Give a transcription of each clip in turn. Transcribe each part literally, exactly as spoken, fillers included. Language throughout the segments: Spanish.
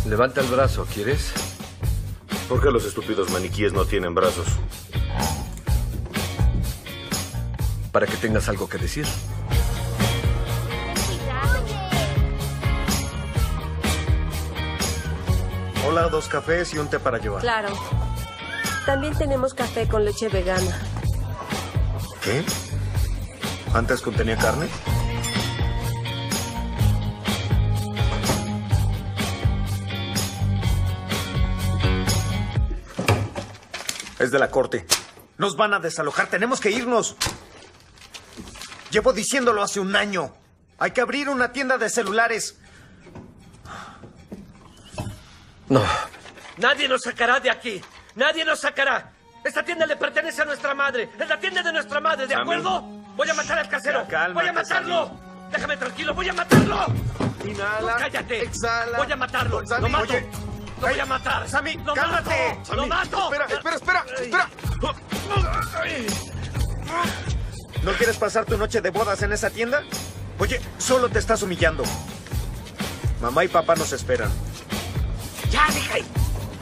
Levanta el brazo, ¿quieres? ¿Por qué los estúpidos maniquíes no tienen brazos? Para que tengas algo que decir. Hola, dos cafés y un té para llevar. Claro. También tenemos café con leche vegana. ¿Qué? ¿Antes contenía carne? Es de la corte. Nos van a desalojar. Tenemos que irnos. Llevo diciéndolo hace un año. Hay que abrir una tienda de celulares. No. Nadie nos sacará de aquí. Nadie nos sacará. Esta tienda le pertenece a nuestra madre. Es la tienda de nuestra madre, ¿de acuerdo? Voy a matar al casero. Ya, cálmate, Voy a matarlo. Sammy. Déjame tranquilo. Voy a matarlo. Inhala. No, cállate. Exhala. Voy a matarlo. Sammy, Lo mato. oye. Lo voy a matar. Sammy, Lo cálmate. mato. Sammy, Lo mato. Espera, espera, espera, espera. ¿No quieres pasar tu noche de bodas en esa tienda? Oye, solo te estás humillando. Mamá y papá nos esperan. Ya, deja ahí.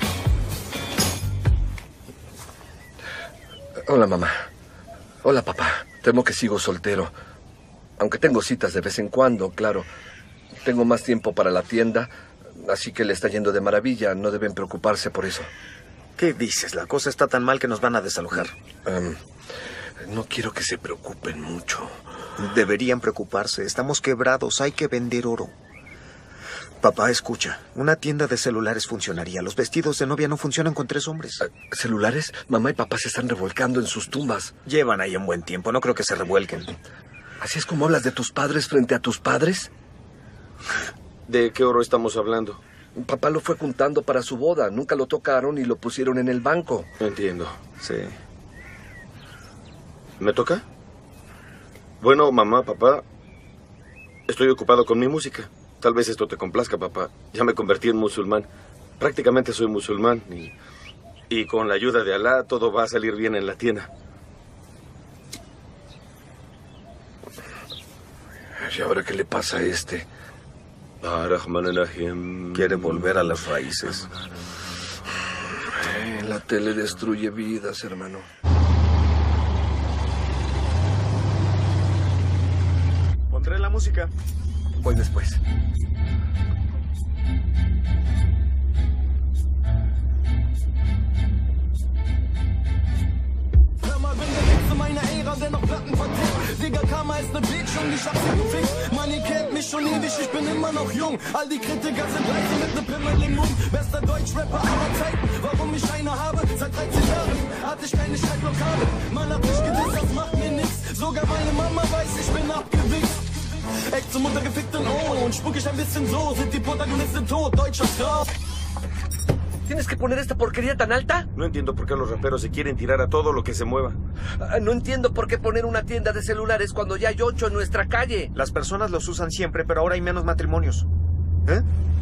Hola, mamá. Hola, papá. Temo que sigo soltero. Aunque tengo citas de vez en cuando, claro. Tengo más tiempo para la tienda, así que le está yendo de maravilla. No deben preocuparse por eso. ¿Qué dices? La cosa está tan mal que nos van a desalojar. Um, no quiero que se preocupen mucho. Deberían preocuparse. Estamos quebrados. Hay que vender oro. Papá, escucha. Una tienda de celulares funcionaría. Los vestidos de novia no funcionan con tres hombres. ¿Celulares? Mamá y papá se están revolcando en sus tumbas. Llevan ahí un buen tiempo. No creo que se revuelquen. ¿Así es como hablas de tus padres frente a tus padres? ¿De qué oro estamos hablando? Papá lo fue juntando para su boda. Nunca lo tocaron y lo pusieron en el banco. Entiendo. Sí. ¿Me toca? Bueno, mamá, papá, estoy ocupado con mi música. Tal vez esto te complazca, papá. Ya me convertí en musulmán. Prácticamente soy musulmán. Y, y con la ayuda de Alá, todo va a salir bien en la tienda. ¿Y ahora qué le pasa a este? Quiere volver a las raíces. Eh, la tele destruye vidas, hermano. Pondré la música. Voy después. Digga, Karma ist ne Bitch und ich hab sie gefickt. Mann, ihr kennt mich schon ewig, ich bin immer noch jung. All die Kritiker sind leise mit ne Pimmel im Mund. Bester Deutschrapper aller Zeiten. Warum ich eine habe? Seit dreizehn Jahren hatte ich keine Schreibblockade. Man hat mich gedisst, das macht mir nix. Sogar meine Mama weiß, ich bin abgewichst. Echt zum Mutter gefickt und oh, und spuck ich ein bisschen so. Sind die Protagonisten tot, deutscher Frau. ¿Tienes que poner esta porquería tan alta? No entiendo por qué los raperos se quieren tirar a todo lo que se mueva. Ah, no entiendo por qué poner una tienda de celulares cuando ya hay ocho en nuestra calle. Las personas los usan siempre, pero ahora hay menos matrimonios. ¿Eh?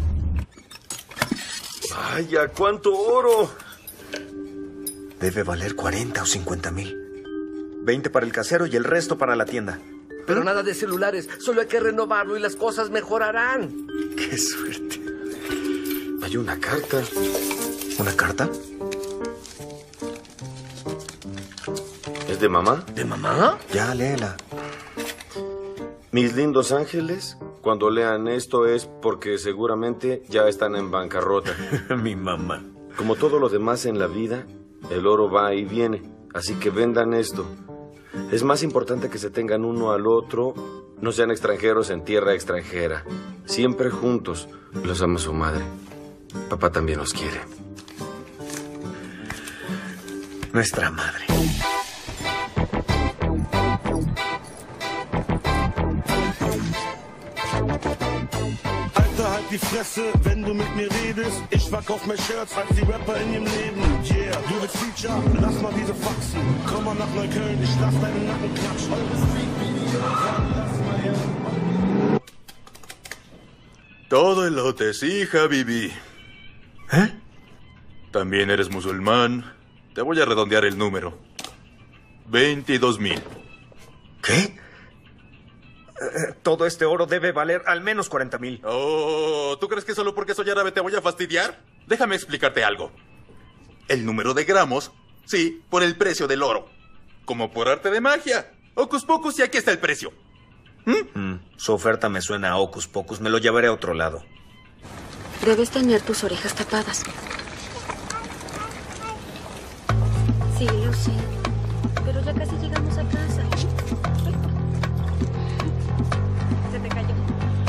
¡Vaya, cuánto oro! Debe valer cuarenta o cincuenta mil. veinte para el casero y el resto para la tienda. Pero nada de celulares, solo hay que renovarlo y las cosas mejorarán. ¡Qué suerte! Hay una carta. ¿Una carta? ¿Es de mamá? ¿De mamá? Ya, léela. Mis lindos ángeles, cuando lean esto es porque seguramente ya están en bancarrota. Mi mamá. Como todo lo demás en la vida, el oro va y viene. Así que vendan esto. Es más importante que se tengan uno al otro, no sean extranjeros en tierra extranjera. Siempre juntos. Los ama su madre. Papá también los quiere. Nuestra madre. Alter, halt die Fresse, wenn du mit mir redest. Ich verkauf mehr Shirts als die Rapper in ihrem Leben. Yeah, du willst Feature? Lass mal diese Faxen. Komm mal nach Neukölln, ich lass deinen Nacken klatschen. Eure Street-Videos, lass mal her. Todo elote, sí, Habibi. ¿Eh? También eres musulmán. Te voy a redondear el número. veintidós mil. ¿Qué? Eh, todo este oro debe valer al menos cuarenta mil. Oh, ¿tú crees que solo porque soy árabe te voy a fastidiar? Déjame explicarte algo. El número de gramos, sí, por el precio del oro. Como por arte de magia. Hocus pocus y aquí está el precio. ¿Mm? Mm, su oferta me suena a hocus pocus. Me lo llevaré a otro lado. Debes tener tus orejas tapadas. Sí, lo sé. Pero ya casi llegamos a casa. Se te cayó.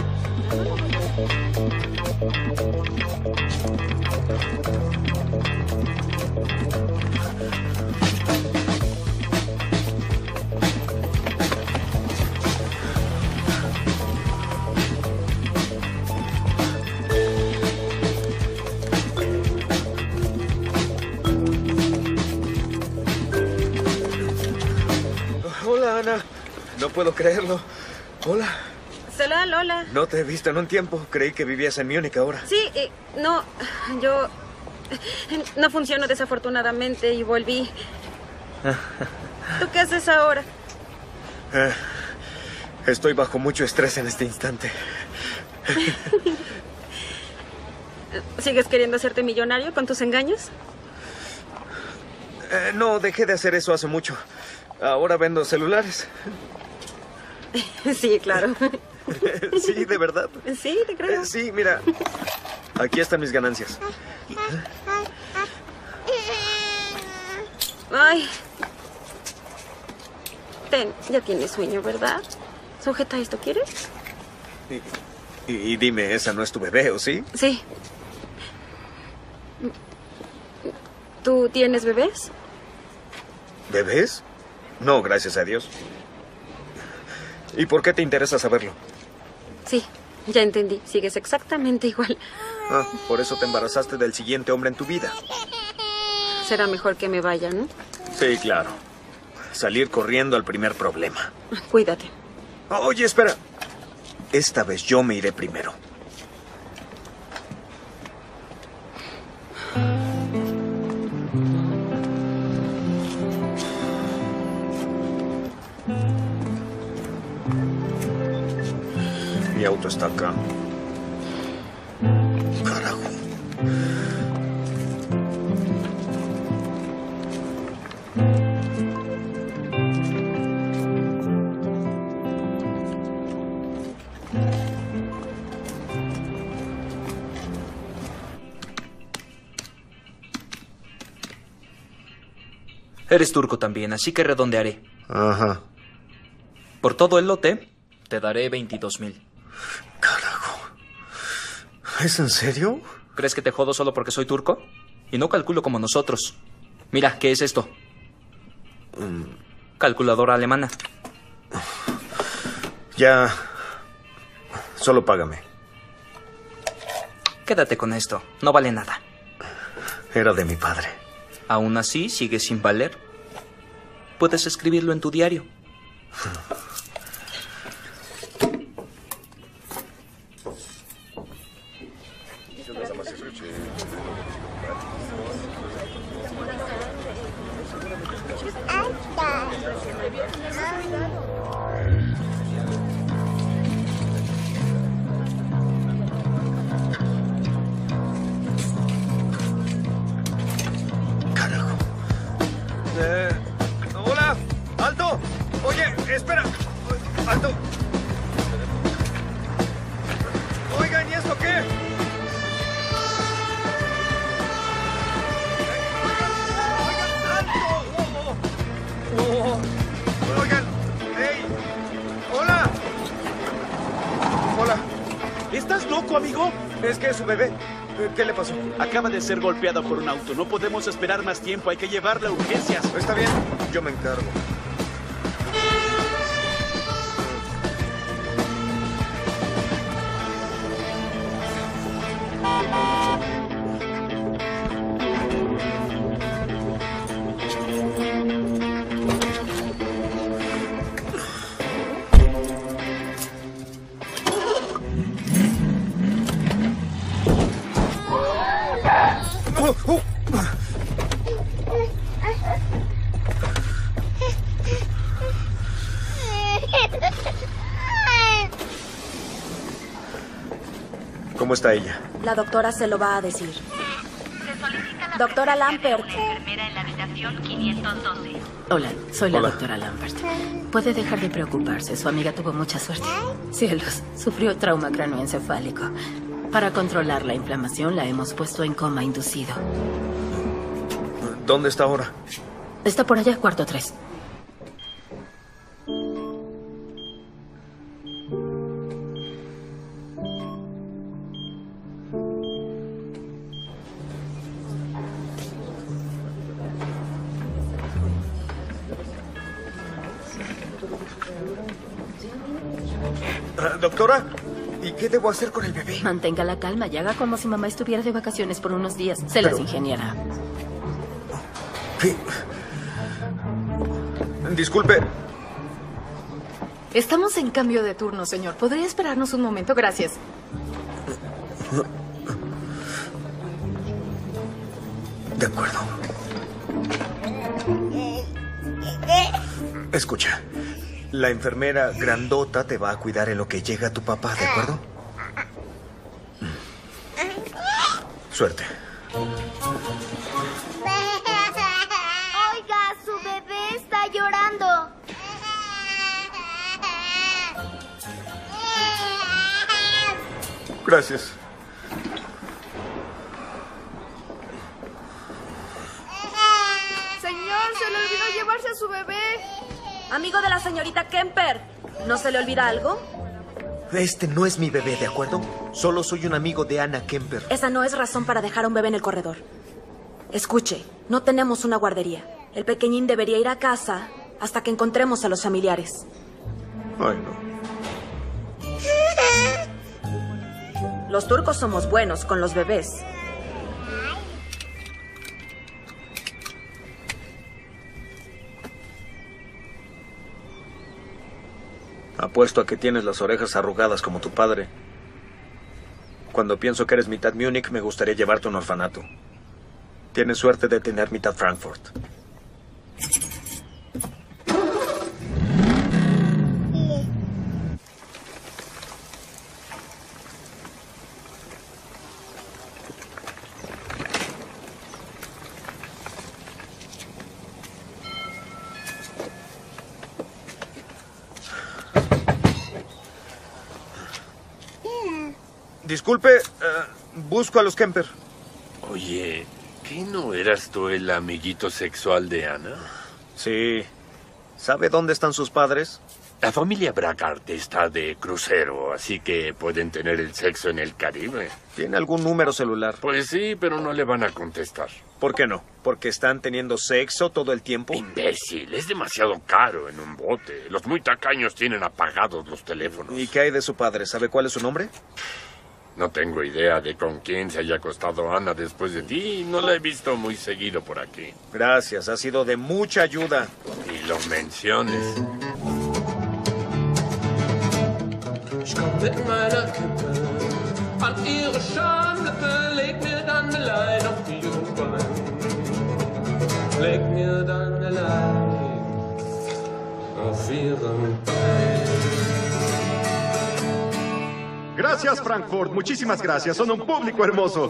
Hola, Ana. No puedo creerlo. Hola. Hola, Lola. No te he visto en un tiempo. Creí que vivías en Múnich ahora. Sí, eh, no, yo no funciono desafortunadamente y volví. ¿Tú qué haces ahora? Eh, estoy bajo mucho estrés en este instante. ¿Sigues queriendo hacerte millonario con tus engaños? Eh, no, dejé de hacer eso hace mucho. Ahora vendo celulares. Sí, claro. Sí, de verdad. Sí, te creo. Eh, sí, mira. Aquí están mis ganancias. Ay. Ten, ya tienes sueño, ¿verdad? Sujeta esto, ¿quieres? Y, y, y dime, ¿esa no es tu bebé, o sí? Sí. ¿Tú tienes bebés? ¿Bebés? No, gracias a Dios. ¿Y por qué te interesa saberlo? Sí, ya entendí. Sigues exactamente igual. Ah, por eso te embarazaste del siguiente hombre en tu vida. Será mejor que me vaya, ¿no? Sí, claro. Salir corriendo al primer problema. Cuídate. Oye, espera. Esta vez yo me iré primero. Mi auto está acá. Carajo. Eres turco también, así que redondearé. Ajá. Por todo el lote, te daré veintidós mil. Carajo. ¿Es en serio? ¿Crees que te jodo solo porque soy turco? Y no calculo como nosotros. Mira, ¿qué es esto? Mm. Calculadora alemana. Ya. Solo págame. Quédate con esto. No vale nada. Era de mi padre. Aún así, sigue sin valer. Puedes escribirlo en tu diario. Carajo. Eh, hola, alto. Oye, espera. Alto. Oigan, ¿y esto qué? Oh, oigan, hey, hola. Hola. ¿Estás loco, amigo? Es que es su bebé. ¿Qué le pasó? Acaba de ser golpeada por un auto. No podemos esperar más tiempo. Hay que llevarla a urgencias. Está bien, yo me encargo. ¿Cómo está ella? La doctora se lo va a decir. Se solicita la Doctora Lampert. una enfermera en la habitación quinientos doce. Hola, soy la Hola. doctora Lampert. Puede dejar de preocuparse, su amiga tuvo mucha suerte. Cielos, sufrió trauma cráneoencefálico. Para controlar la inflamación la hemos puesto en coma inducido. ¿Dónde está ahora? Está por allá, cuarto tres. Ah, doctora, ¿y qué debo hacer con el bebé? Mantenga la calma y haga como si mamá estuviera de vacaciones por unos días. Se las Pero- ingeniará. ¿Qué? Disculpe. Estamos en cambio de turno, señor. ¿Podría esperarnos un momento? Gracias. De acuerdo. Escucha, la enfermera grandota te va a cuidar en lo que llega tu papá, ¿de acuerdo? Suerte. Oiga, su bebé está llorando. Gracias. Señor, se le olvidó llevarse a su bebé. Amigo de la señorita Kemper, ¿no se le olvida algo? Este no es mi bebé, ¿de acuerdo? Solo soy un amigo de Anna Kemper. Esa no es razón para dejar a un bebé en el corredor. Escuche, no tenemos una guardería. El pequeñín debería ir a casa hasta que encontremos a los familiares. Ay, no. Los turcos somos buenos con los bebés. Apuesto a que tienes las orejas arrugadas como tu padre. Cuando pienso que eres mitad Múnich, me gustaría llevarte a un orfanato. Tienes suerte de tener mitad Frankfurt. Disculpe, eh, busco a los Kemper. Oye, ¿qué no eras tú el amiguito sexual de Ana? Sí. ¿Sabe dónde están sus padres? La familia Brackart está de crucero, así que pueden tener el sexo en el Caribe. ¿Tiene algún número celular? Pues sí, pero no le van a contestar. ¿Por qué no? ¿Porque están teniendo sexo todo el tiempo? Imbécil, es demasiado caro en un bote. Los muy tacaños tienen apagados los teléfonos. ¿Y qué hay de su padre? ¿Sabe cuál es su nombre? No tengo idea de con quién se haya acostado Ana después de ti. No la he visto muy seguido por aquí. Gracias, ha sido de mucha ayuda. Y lo menciones. Ich komm mit meiner Kippe an ihre Schamlippe, leg mir dann allein auf ihren Bein. Leg mir dann allein auf ihren Bein. Gracias, Frankfurt. Muchísimas gracias. Son un público hermoso.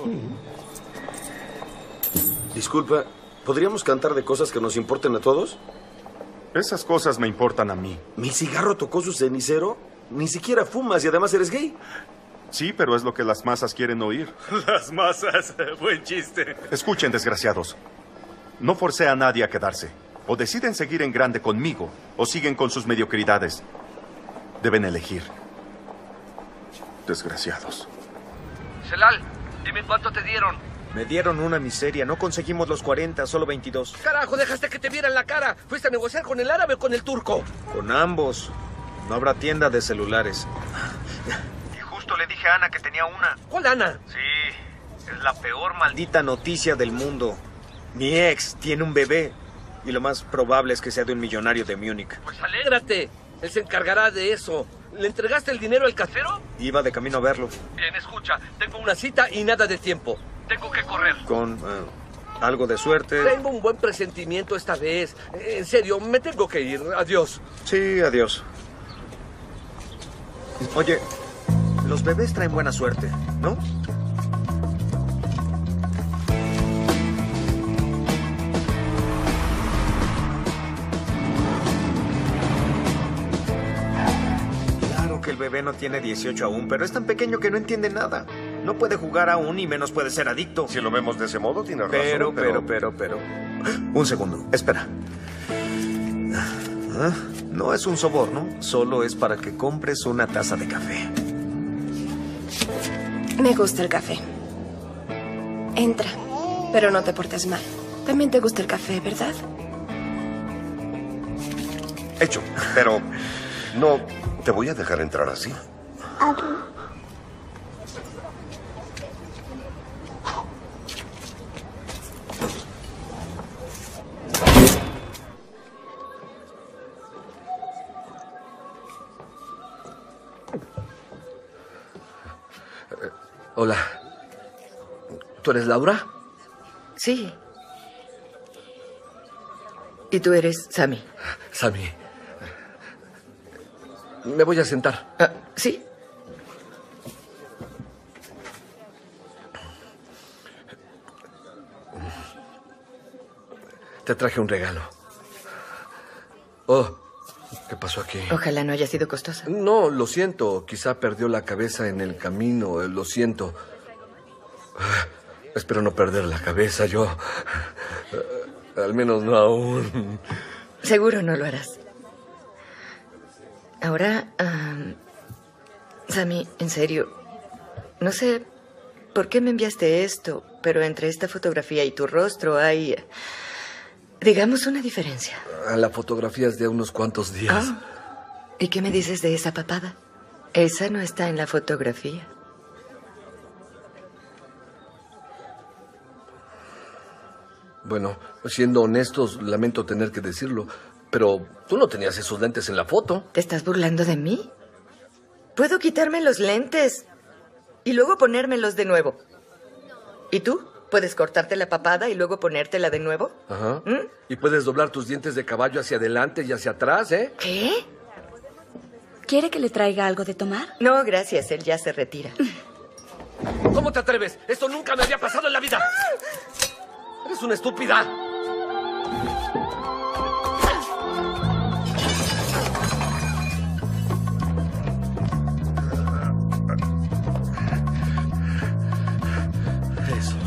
Disculpa, ¿podríamos cantar de cosas que nos importen a todos? Esas cosas me importan a mí. ¿Mi cigarro tocó su cenicero? Ni siquiera fumas y además eres gay. Sí, pero es lo que las masas quieren oír. Las masas, buen chiste. Escuchen, desgraciados. No forcé a nadie a quedarse. O deciden seguir en grande conmigo, o siguen con sus mediocridades. Deben elegir. Desgraciados. Celal, dime cuánto te dieron. Me dieron una miseria. No conseguimos los cuarenta, solo veintidós. Carajo, dejaste que te vieran la cara. ¿Fuiste a negociar con el árabe o con el turco? Con ambos. No habrá tienda de celulares. Y justo le dije a Ana que tenía una. ¿Cuál Ana? Sí, es la peor maldita noticia del mundo. Mi ex tiene un bebé. Y lo más probable es que sea de un millonario de Múnich. Pues alégrate. Él se encargará de eso. ¿Le entregaste el dinero al casero? Iba de camino a verlo. Bien, escucha. Tengo una cita y nada de tiempo. Tengo que correr. Con eh, algo de suerte. Tengo un buen presentimiento esta vez. En serio, me tengo que ir. Adiós. Sí, adiós. Oye, Los bebés traen buena suerte, ¿no? Claro que el bebé no tiene dieciocho aún, pero es tan pequeño que no entiende nada. No puede jugar aún y menos puede ser adicto. Si lo vemos de ese modo, tiene razón. Pero, pero, pero, pero... Un segundo, espera. No es un soborno, solo es para que compres una taza de café. Me gusta el café. Entra, pero no te portes mal. También te gusta el café, ¿verdad? Hecho, pero no te voy a dejar entrar así. Hola. ¿Tú eres Laura? Sí. ¿Y tú eres Sammy? Sammy. Me voy a sentar. Ah, ¿sí? Te traje un regalo. Oh, ¿qué pasó aquí? Ojalá no haya sido costosa. No, lo siento. Quizá perdió la cabeza en el camino. Lo siento. Espero no perder la cabeza yo. Al menos no aún. Seguro no lo harás. Ahora, um, Sammy, en serio, no sé por qué me enviaste esto, pero entre esta fotografía y tu rostro hay, digamos, una diferencia. La fotografía es de unos cuantos días. Oh. ¿Y qué me dices de esa papada? Esa no está en la fotografía. Bueno, siendo honestos, lamento tener que decirlo, pero tú no tenías esos lentes en la foto. ¿Te estás burlando de mí? Puedo quitarme los lentes y luego ponérmelos de nuevo. ¿Y tú? ¿Puedes cortarte la papada y luego ponértela de nuevo? Ajá. ¿Mm? Y puedes doblar tus dientes de caballo hacia adelante y hacia atrás, ¿eh? ¿Qué? ¿Quiere que le traiga algo de tomar? No, gracias. Él ya se retira. ¿Cómo te atreves? Esto nunca me había pasado en la vida. Eres una estúpida. Eso.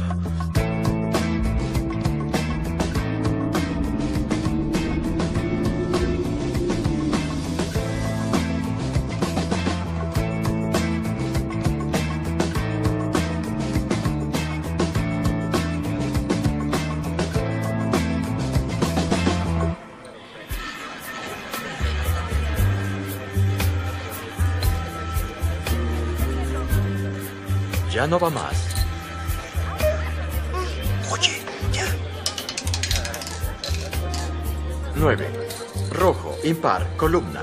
Ya no va más. Oye, ya. Nueve. Rojo, impar, columna.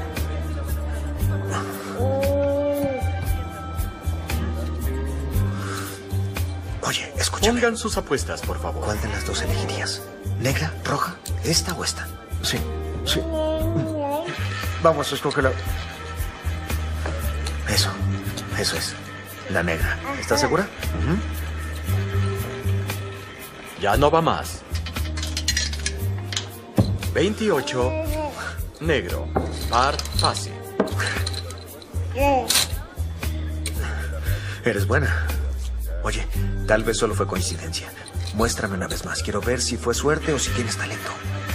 Oye, escúchame. Pongan sus apuestas, por favor. ¿Cuál de las dos elegirías? ¿Negra, roja, esta o esta? Sí, sí. Vamos, escógela. Eso, eso es. La negra. ¿Estás segura? Uh-huh. Ya no va más. veintiocho. Negro. Par, pase. Eres buena. Oye, tal vez solo fue coincidencia. Muéstrame una vez más. Quiero ver si fue suerte o si tienes talento.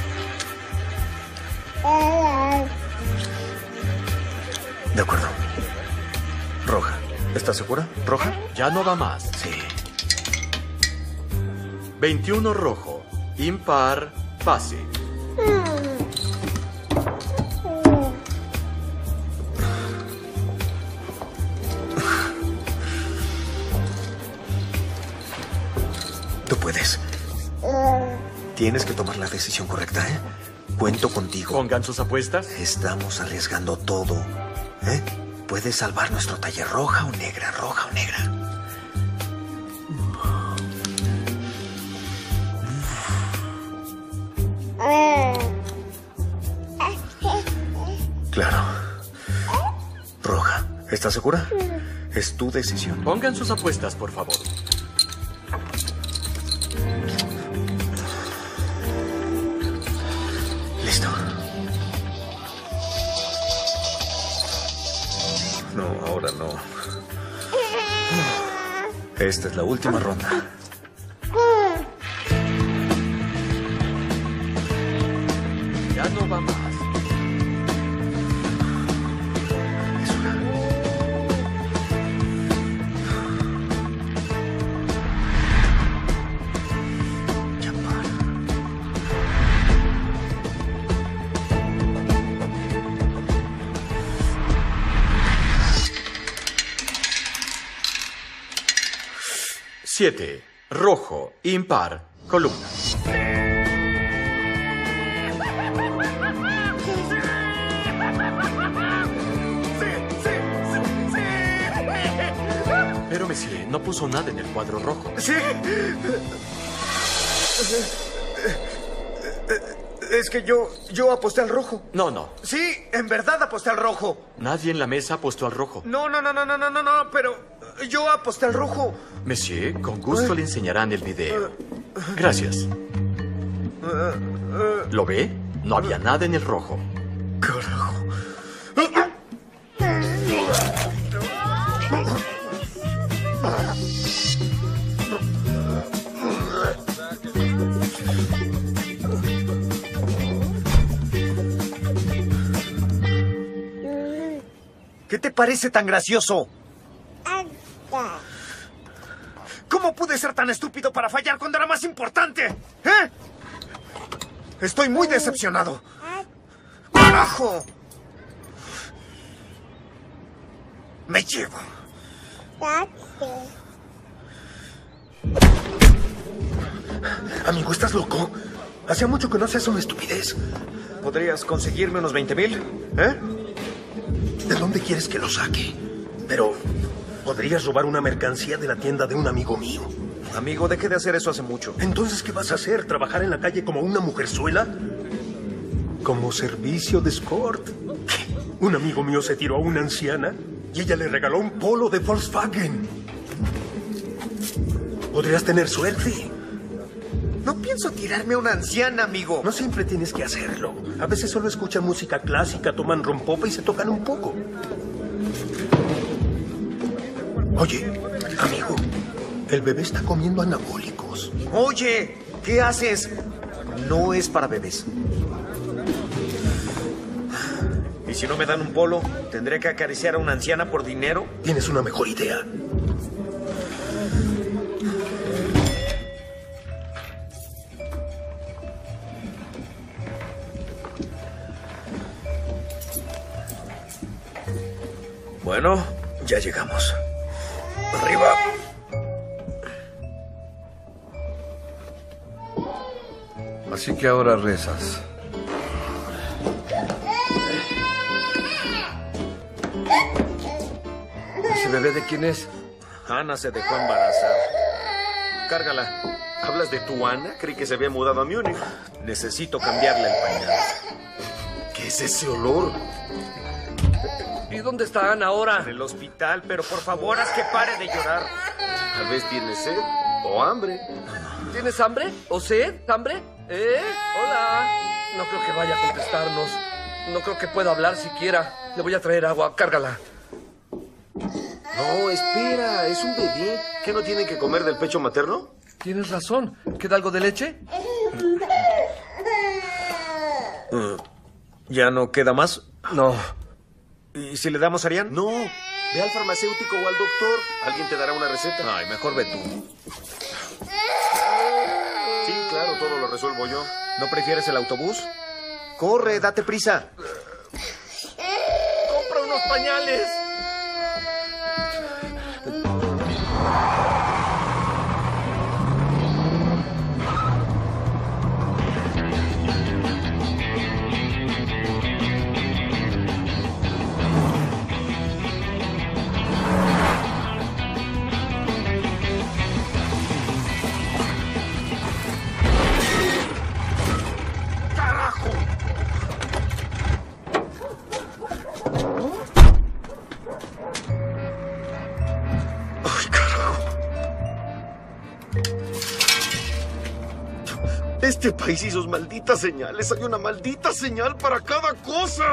De acuerdo. Roja. ¿Estás segura? ¿Roja? Ya no va más. Sí. veintiuno rojo. Impar, pase. Tú puedes. Tienes que tomar la decisión correcta, ¿eh? Cuento contigo. Pongan sus apuestas. Estamos arriesgando todo, ¿eh? Puedes salvar nuestro taller. Roja o negra, roja o negra. Claro. Roja. ¿Estás segura? Es tu decisión. Pongan sus apuestas, por favor. Listo. No, ahora no. Esta es la última ronda. Ya no va más. Siete. Rojo. Impar. Columna. Pero, Monsieur, no puso nada en el cuadro rojo. Sí. Es que yo, yo aposté al rojo. No, no. Sí, en verdad aposté al rojo. Nadie en la mesa apostó al rojo. No, no, no, no, no, no, no, no, pero yo aposté al rojo. Monsieur, con gusto le enseñarán el video. Gracias. ¿Lo ve? No había nada en el rojo. Carajo. ¿Qué te parece tan gracioso? ¿Cómo pude ser tan estúpido para fallar cuando era más importante? ¿Eh? Estoy muy decepcionado. ¡Carajo! Me llevo. Amigo, ¿estás loco? Hacía mucho que no hacías una estupidez. ¿Podrías conseguirme unos veinte mil? ¿Eh? ¿De dónde quieres que lo saque? Pero podrías robar una mercancía de la tienda de un amigo mío. Amigo, dejé de hacer eso hace mucho. Entonces, ¿qué vas a hacer? ¿Trabajar en la calle como una mujerzuela? ¿Como servicio de escort? ¿Qué? Un amigo mío se tiró a una anciana y ella le regaló un polo de Volkswagen. Podrías tener suerte. No pienso tirarme a una anciana, amigo. No siempre tienes que hacerlo. A veces solo escuchan música clásica, toman rompope y se tocan un poco. Oye, amigo, el bebé está comiendo anabólicos. Oye, ¿qué haces? No es para bebés. ¿Y si no me dan un polo, tendré que acariciar a una anciana por dinero? Tienes una mejor idea. Bueno, ya llegamos. Arriba. Así que ahora rezas. ¿Ese bebé de quién es? Ana se dejó embarazar. Cárgala. ¿Hablas de tu Ana? Creí que se había mudado a Múnich. Necesito cambiarle el pañal. ¿Qué es ese olor? ¿Y dónde está Ana ahora? En el hospital, pero por favor, haz que pare de llorar. Tal vez tiene sed o hambre. ¿Tienes hambre? ¿O sed? ¿Hambre? ¿Eh? Hola. No creo que vaya a contestarnos. No creo que pueda hablar siquiera. Le voy a traer agua. Cárgala. No, espera. Es un bebé. ¿Qué no tiene que comer del pecho materno? Tienes razón. ¿Queda algo de leche? Uh, ¿Ya no queda más? No. ¿Y si le damos a Arián? No. Ve al farmacéutico o al doctor. Alguien te dará una receta. Ay, mejor ve tú. Sí, claro, todo lo resuelvo yo. ¿No prefieres el autobús? Corre, date prisa. ¡Compra unos pañales! Este país y sus malditas señales. Hay una maldita señal para cada cosa.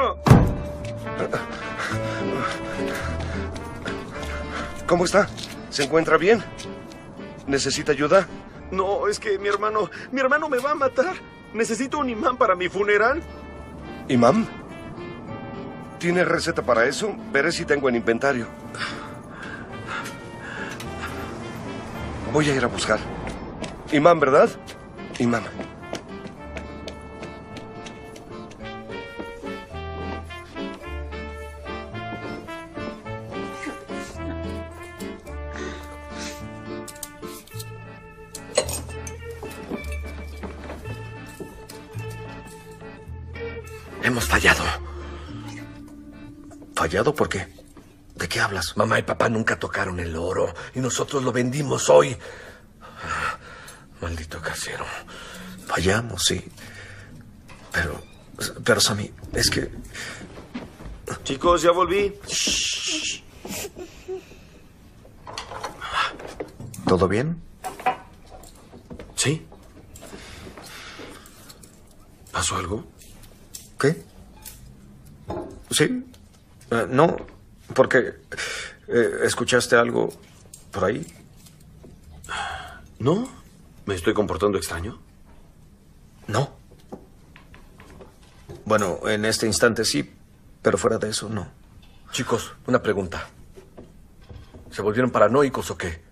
¿Cómo está? ¿Se encuentra bien? ¿Necesita ayuda? No, es que mi hermano... Mi hermano me va a matar. Necesito un imán para mi funeral. ¿Imán? ¿Tiene receta para eso? Veré si tengo en inventario. Voy a ir a buscar. Imán, ¿verdad? Imán. Hemos fallado. ¿Fallado por qué? ¿De qué hablas? Mamá y papá nunca tocaron el oro y nosotros lo vendimos hoy. Maldito casero. Fallamos, sí. Pero, pero Sammy, es que... Chicos, ya volví. Shh. ¿Todo bien? Sí. ¿Pasó algo? ¿Qué? Sí. Uh, no, porque... Eh, ¿escuchaste algo por ahí? ¿No? ¿Me estoy comportando extraño? No. Bueno, en este instante sí, pero fuera de eso, no. Chicos, una pregunta. ¿Se volvieron paranoicos o qué?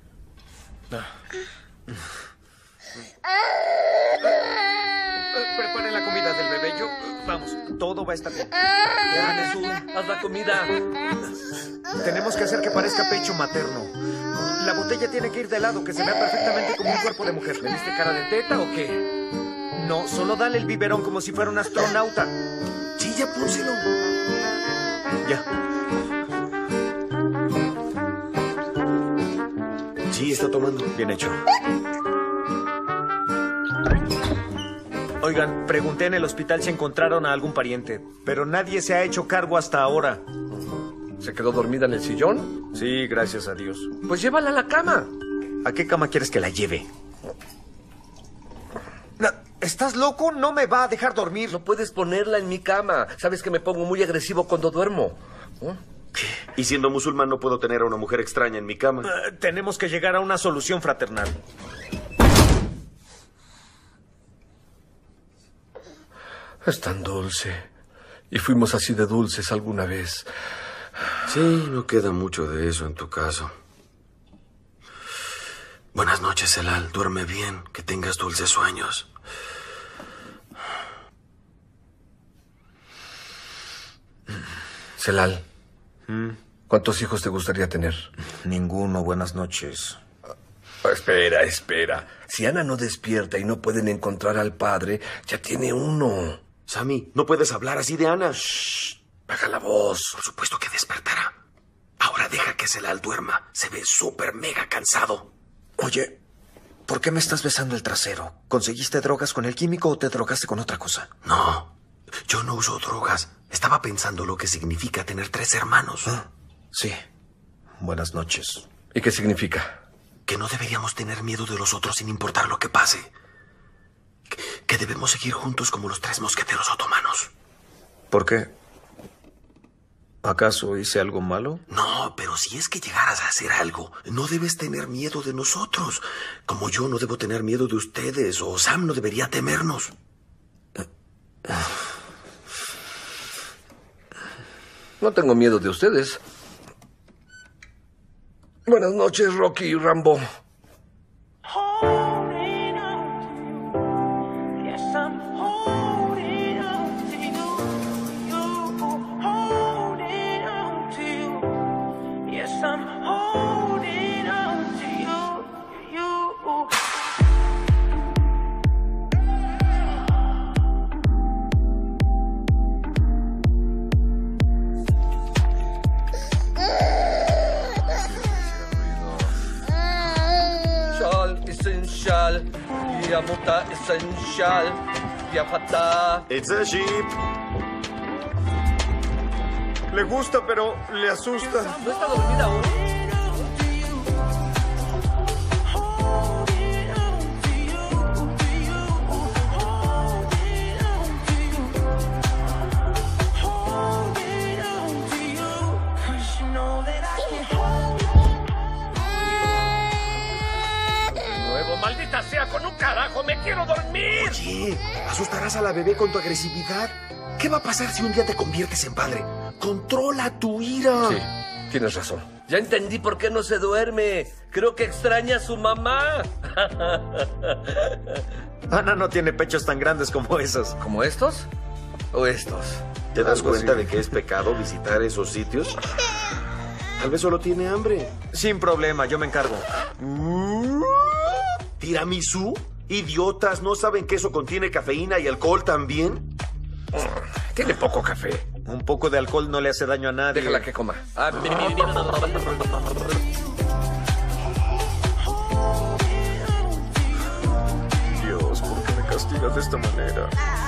Preparen la comida del bebé. Yo, vamos, todo va a estar bien. Ya, Jesús, haz la comida. Tenemos que hacer que parezca pecho materno. La botella tiene que ir de lado, que se vea perfectamente como un cuerpo de mujer. ¿Le diste cara de teta o qué? No, solo dale el biberón como si fuera un astronauta. Sí, ya pónselo. Ya. Sí, está tomando. Bien hecho. Oigan, pregunté en el hospital si encontraron a algún pariente, pero nadie se ha hecho cargo hasta ahora. ¿Se quedó dormida en el sillón? Sí, gracias a Dios. Pues llévala a la cama. ¿A qué cama quieres que la lleve? No, ¿estás loco? No me va a dejar dormir. No puedes ponerla en mi cama. Sabes que me pongo muy agresivo cuando duermo. ¿Eh? ¿Qué? Y siendo musulmán no puedo tener a una mujer extraña en mi cama. Uh, tenemos que llegar a una solución fraternal. Es tan dulce. Y fuimos así de dulces alguna vez. Sí, no queda mucho de eso en tu caso. Buenas noches, Celal. Duerme bien. Que tengas dulces sueños. Celal, ¿Mm? ¿cuántos hijos te gustaría tener? Ninguno. Buenas noches. Espera, espera. Si Ana no despierta y no pueden encontrar al padre, ya tiene uno. Sammy, no puedes hablar así de Ana. Shh. Baja la voz. Por supuesto que despertará. Ahora deja que Celal duerma. Se ve súper mega cansado. Oye, ¿por qué me estás besando el trasero? ¿Conseguiste drogas con el químico o te drogaste con otra cosa? No, yo no uso drogas. Estaba pensando lo que significa tener tres hermanos. ¿Ah? Sí. Buenas noches. ¿Y qué significa? Que no deberíamos tener miedo de los otros sin importar lo que pase. Que, que debemos seguir juntos como los tres mosqueteros otomanos. ¿Por qué? ¿Acaso hice algo malo? No, pero si es que llegaras a hacer algo, no debes tener miedo de nosotros. Como yo no debo tener miedo de ustedes, o Sam no debería temernos. No tengo miedo de ustedes. Buenas noches, Rocky y Rambo. Essential, Yamuta essential, Yafata. It's a sheep. Le gusta, pero le asusta. ¿No está dormida aún? maldita sea, con un carajo, me quiero dormir. Oye, asustarás a la bebé con tu agresividad. ¿Qué va a pasar si un día te conviertes en padre? Controla tu ira. Sí, tienes razón. Ya entendí por qué no se duerme. Creo que extraña a su mamá. Ana no tiene pechos tan grandes como esos. ¿Como estos? ¿O estos? ¿Te das cuenta de que es pecado visitar esos sitios? Tal vez solo tiene hambre. Sin problema, yo me encargo. ¿Tiramisú? ¿Idiotas? ¿No saben que eso contiene cafeína y alcohol también? Tiene poco café. Un poco de alcohol no le hace daño a nadie. Déjala que coma. Ah, Dios, ¿por qué me castigas de esta manera?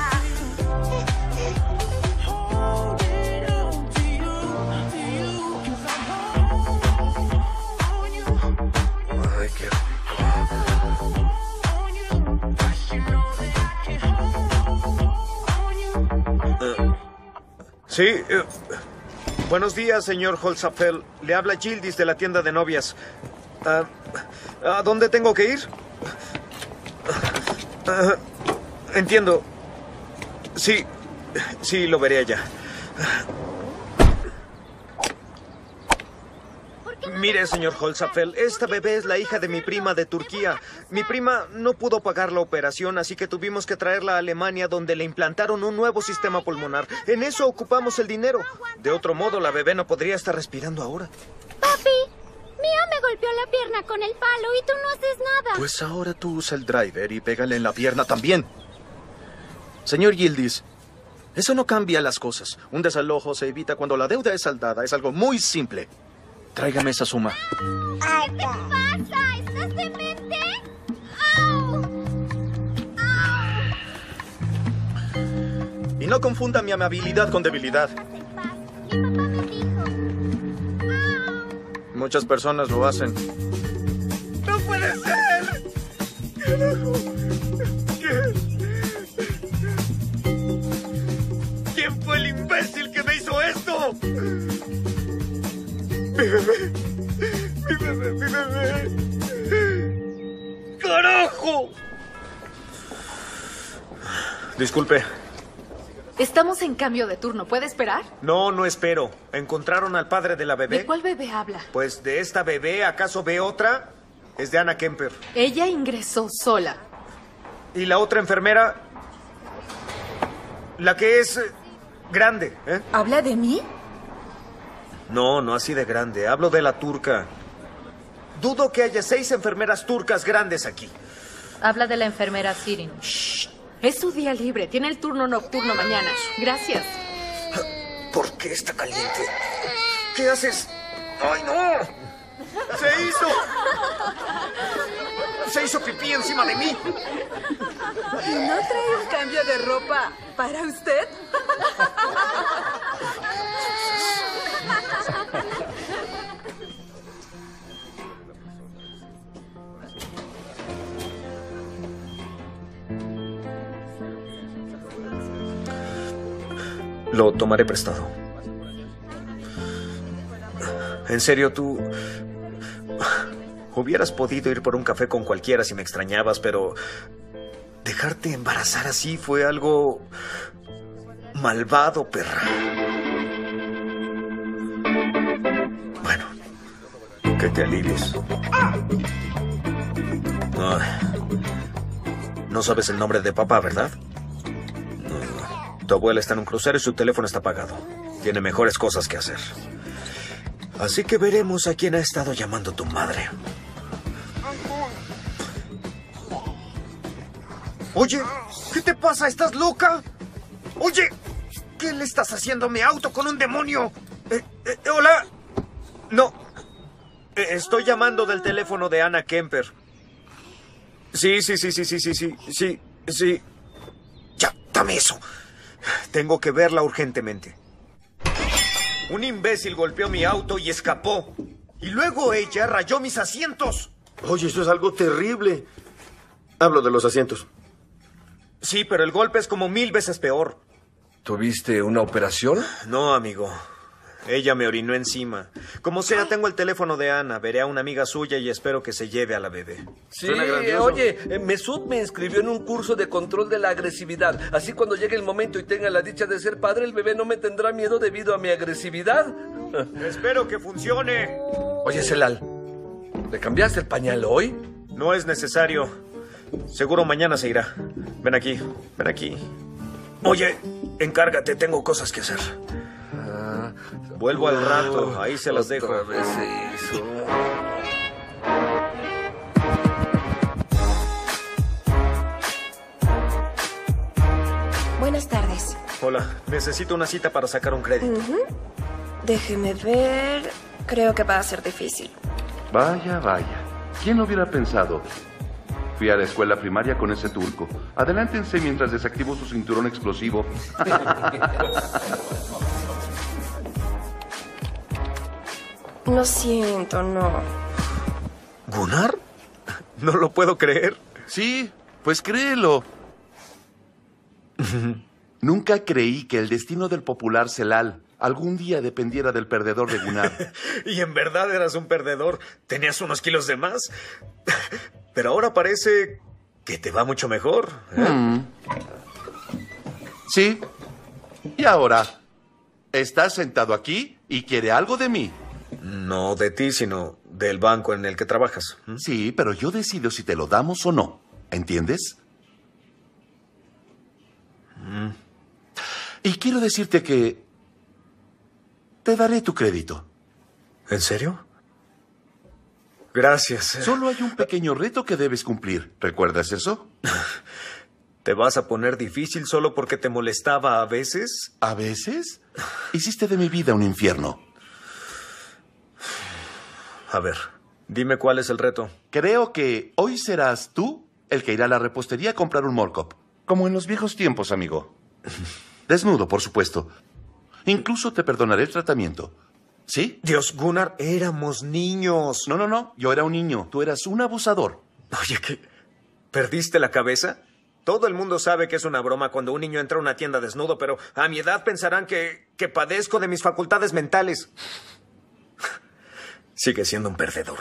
Ay, qué rico. Sí. eh, buenos días, señor Holzapfel. Le habla Gildis de la tienda de novias. Ah, ¿A dónde tengo que ir? Ah, entiendo. Sí, sí, lo veré allá. Mire, señor Holzapfel, esta bebé es la hija de mi prima de Turquía. Mi prima no pudo pagar la operación, así que tuvimos que traerla a Alemania, donde le implantaron un nuevo sistema pulmonar. En eso ocupamos el dinero. De otro modo, la bebé no podría estar respirando ahora. Papi, Mia me golpeó la pierna con el palo y tú no haces nada. Pues ahora tú usa el driver y pégale en la pierna también. Señor Gildis, eso no cambia las cosas. Un desalojo se evita cuando la deuda es saldada. Es algo muy simple. Tráigame esa suma. ¿Qué te pasa? ¿Estás demente? ¡Au! ¡Au! Y no confunda mi amabilidad con debilidad. Mi papá me dijo. Muchas personas lo hacen. ¡No puede ser! ¡Carajo! ¿Qué? ¿Quién fue el imbécil que me hizo esto? ¡Mi bebé! ¡Mi bebé! ¡Mi bebé! ¡Carajo! Disculpe. Estamos en cambio de turno. ¿Puede esperar? No, no espero. ¿Encontraron al padre de la bebé? ¿De cuál bebé habla? Pues de esta bebé, ¿acaso ve otra? Es de Anna Kemper. Ella ingresó sola. ¿Y la otra enfermera? La que es eh, grande, ¿eh? ¿Habla de mí? No, no así de grande. Hablo de la turca. Dudo que haya seis enfermeras turcas grandes aquí. Habla de la enfermera Sirin. Es su día libre. Tiene el turno nocturno mañana. Gracias. ¿Por qué está caliente? ¿Qué haces? ¡Ay, no! ¡Se hizo! ¡Se hizo pipí encima de mí! ¿Y no trae un cambio de ropa para usted? Lo tomaré prestado. En serio, tú... Hubieras podido ir por un café con cualquiera si me extrañabas, pero... Dejarte embarazar así fue algo... malvado, perra. Bueno, que te alivies. No, no sabes el nombre de papá, ¿verdad? Tu abuela está en un crucero y su teléfono está apagado. Tiene mejores cosas que hacer. Así que veremos a quién ha estado llamando tu madre. Oye, ¿qué te pasa? ¿Estás loca? Oye, ¿qué le estás haciendo a mi auto con un demonio? Eh, eh, hola. No. Eh, estoy llamando del teléfono de Anna Kemper. Sí, sí, sí, sí, sí, sí, sí, sí, sí. Ya, dame eso. Tengo que verla urgentemente. Un imbécil golpeó mi auto y escapó. Y luego ella rayó mis asientos. Oye, esto es algo terrible. Hablo de los asientos. Sí, pero el golpe es como mil veces peor. ¿Tuviste una operación? No, amigo. Ella me orinó encima. Como sea, tengo el teléfono de Ana. Veré a una amiga suya y espero que se lleve a la bebé. Sí, oye, eh, Mesut me inscribió en un curso de control de la agresividad. Así cuando llegue el momento y tenga la dicha de ser padre, el bebé no me tendrá miedo debido a mi agresividad. Espero que funcione. Oye, Celal, ¿le cambiaste el pañal hoy? No es necesario. Seguro mañana se irá. Ven aquí, ven aquí. Oye, encárgate, tengo cosas que hacer. Ah, Vuelvo al rato, ahí se las dejo. Otra vez se hizo. Buenas tardes. Hola, necesito una cita para sacar un crédito. Ujú. Déjeme ver. Creo que va a ser difícil. Vaya, vaya. ¿Quién lo hubiera pensado? Fui a la escuela primaria con ese turco. Adelántense mientras desactivo su cinturón explosivo. Lo siento, no. ¿Gunnar? No lo puedo creer. Sí, pues créelo. Nunca creí que el destino del popular Celal algún día dependiera del perdedor de Gunnar. Y en verdad eras un perdedor. Tenías unos kilos de más. Pero ahora parece que te va mucho mejor. ¿eh? Mm. Sí. Y ahora, estás sentado aquí y quiere algo de mí. No de ti, sino del banco en el que trabajas. ¿Mm? Sí, pero yo decido si te lo damos o no. ¿Entiendes? Mm. Y quiero decirte que te daré tu crédito. ¿En serio? Gracias. Solo hay un pequeño reto que debes cumplir. ¿Recuerdas eso? ¿Te vas a poner difícil solo porque te molestaba a veces? ¿A veces? Hiciste de mi vida un infierno. A ver, dime cuál es el reto. Creo que hoy serás tú el que irá a la repostería a comprar un Morcop. Como en los viejos tiempos, amigo. Desnudo, por supuesto. Incluso te perdonaré el tratamiento. ¿Sí? Dios, Gunnar, éramos niños. No, no, no. Yo era un niño. Tú eras un abusador. Oye, ¿qué? ¿Perdiste la cabeza? Todo el mundo sabe que es una broma cuando un niño entra a una tienda desnudo, pero a mi edad pensarán que, que padezco de mis facultades mentales. Sigue siendo un perdedor.